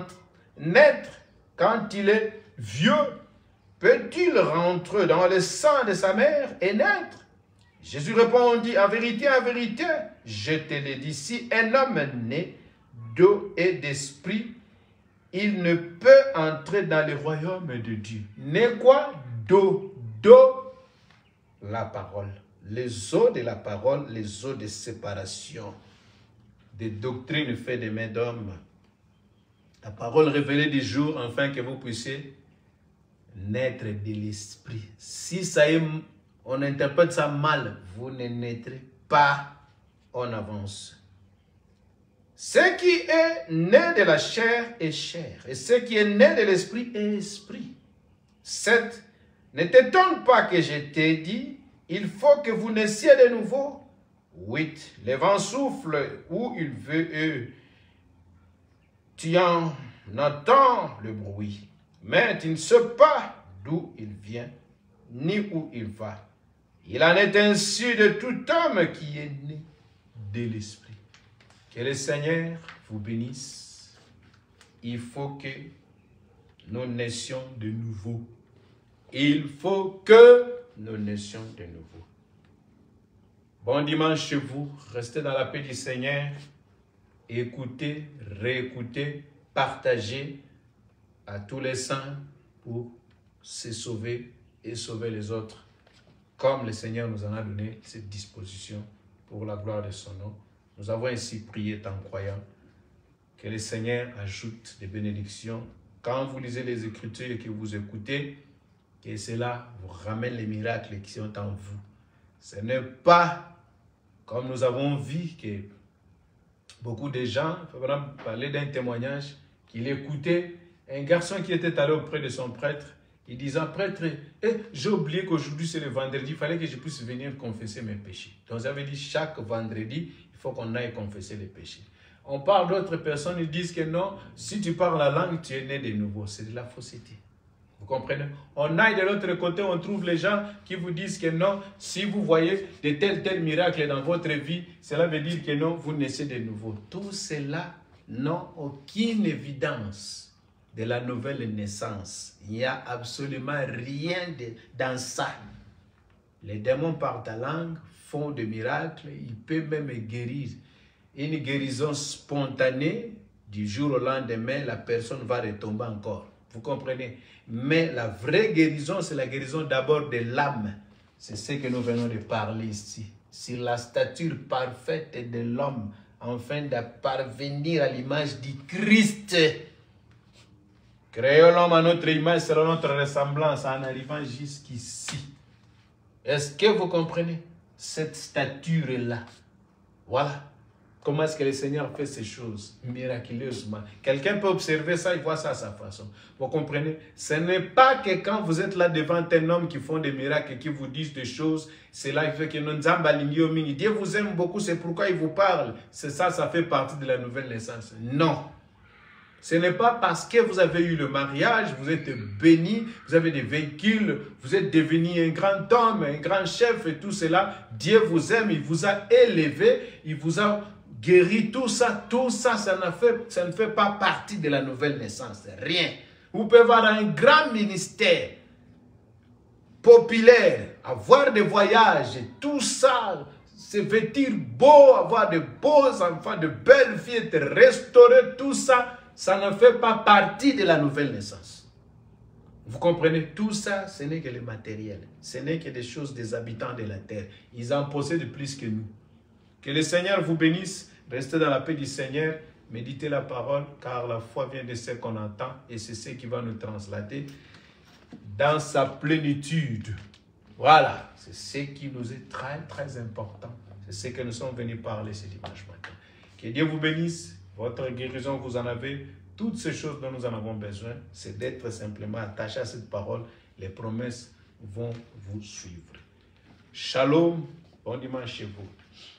naître quand il est vieux? Peut-il rentrer dans le sang de sa mère et naître? Jésus répondit, en vérité, en vérité, je te l'ai dit, si un homme né d'eau et d'esprit, il ne peut entrer dans le royaume de Dieu. Né quoi? D'eau, d'eau, la parole. Les eaux de la parole, les eaux de séparation, des doctrines faites des mains d'hommes. La parole révélée du jour, afin que vous puissiez naître de l'esprit. Si ça est, on interprète ça mal, vous ne naîtrez pas en avance. Ce qui est né de la chair est chair, et ce qui est né de l'esprit est esprit. sept. Ne t'étonne pas que je t'ai dit, il faut que vous naissiez de nouveau. huit. Le vent souffle où il veut et tu en entends le bruit, mais tu ne sais pas d'où il vient ni où il va. Il en est ainsi de tout homme qui est né de l'Esprit. Que le Seigneur vous bénisse. Il faut que nous naissions de nouveau. Il faut que nous naissions de nouveau. Bon dimanche chez vous. Restez dans la paix du Seigneur. Écoutez, réécoutez, partagez à tous les saints pour se sauver et sauver les autres. Comme le Seigneur nous en a donné cette disposition pour la gloire de son nom. Nous avons ainsi prié en croyant que le Seigneur ajoute des bénédictions. Quand vous lisez les Écritures et que vous écoutez, que cela vous ramène les miracles qui sont en vous. Ce n'est pas comme nous avons vu que beaucoup de gens, par exemple, parlaient d'un témoignage qu'il écoutait, un garçon qui était allé auprès de son prêtre, il disait, prêtre, eh, j'ai oublié qu'aujourd'hui c'est le vendredi, il fallait que je puisse venir confesser mes péchés. Donc ça veut dire chaque vendredi, il faut qu'on aille confesser les péchés. On parle d'autres personnes, ils disent que non, si tu parles la langue, tu es né de nouveau. C'est de la fausseté. Vous comprenez? On aille de l'autre côté, on trouve les gens qui vous disent que non, si vous voyez de tels tels miracles dans votre vie, cela veut dire que non, vous naissez de nouveau. Tout cela n'a aucune évidence de la nouvelle naissance. Il n'y a absolument rien de, dans ça. Les démons parlent ta langue, font des miracles, ils peuvent même guérir. Une guérison spontanée, du jour au lendemain, la personne va retomber encore. Vous comprenez? Mais la vraie guérison, c'est la guérison d'abord de l'âme. C'est ce que nous venons de parler ici. Sur la stature parfaite de l'homme, afin de parvenir à l'image du Christ. Créons l'homme à notre image, selon notre ressemblance, en arrivant jusqu'ici. Est-ce que vous comprenez cette stature-là? Voilà. Comment est-ce que le Seigneur fait ces choses miraculeusement? Quelqu'un peut observer ça, il voit ça à sa façon. Vous comprenez? Ce n'est pas que quand vous êtes là devant un homme qui font des miracles et qui vous disent des choses, c'est là qu'il fait que nous Dieu vous aime beaucoup, c'est pourquoi il vous parle. C'est ça, ça fait partie de la nouvelle naissance. Non. Ce n'est pas parce que vous avez eu le mariage, vous êtes béni, vous avez des véhicules, vous êtes devenu un grand homme, un grand chef et tout cela. Dieu vous aime, il vous a élevé, il vous a guéri, tout ça, tout ça, ça ne, fait, ça ne fait pas partie de la nouvelle naissance. Rien. Vous pouvez avoir un grand ministère populaire, avoir des voyages, tout ça, se vêtir beau, avoir de beaux enfants, de belles filles, être restauré, tout ça, ça ne fait pas partie de la nouvelle naissance. Vous comprenez? Tout ça, ce n'est que le matériel. Ce n'est que des choses des habitants de la terre. Ils en possèdent plus que nous. Que le Seigneur vous bénisse. Restez dans la paix du Seigneur. Méditez la parole, car la foi vient de ce qu'on entend et c'est ce qui va nous translater dans sa plénitude. Voilà, c'est ce qui nous est très, très important. C'est ce que nous sommes venus parler ce dimanche matin. Que Dieu vous bénisse. Votre guérison, vous en avez. Toutes ces choses dont nous en avons besoin, c'est d'être simplement attaché à cette parole. Les promesses vont vous suivre. Shalom. Bon dimanche chez vous.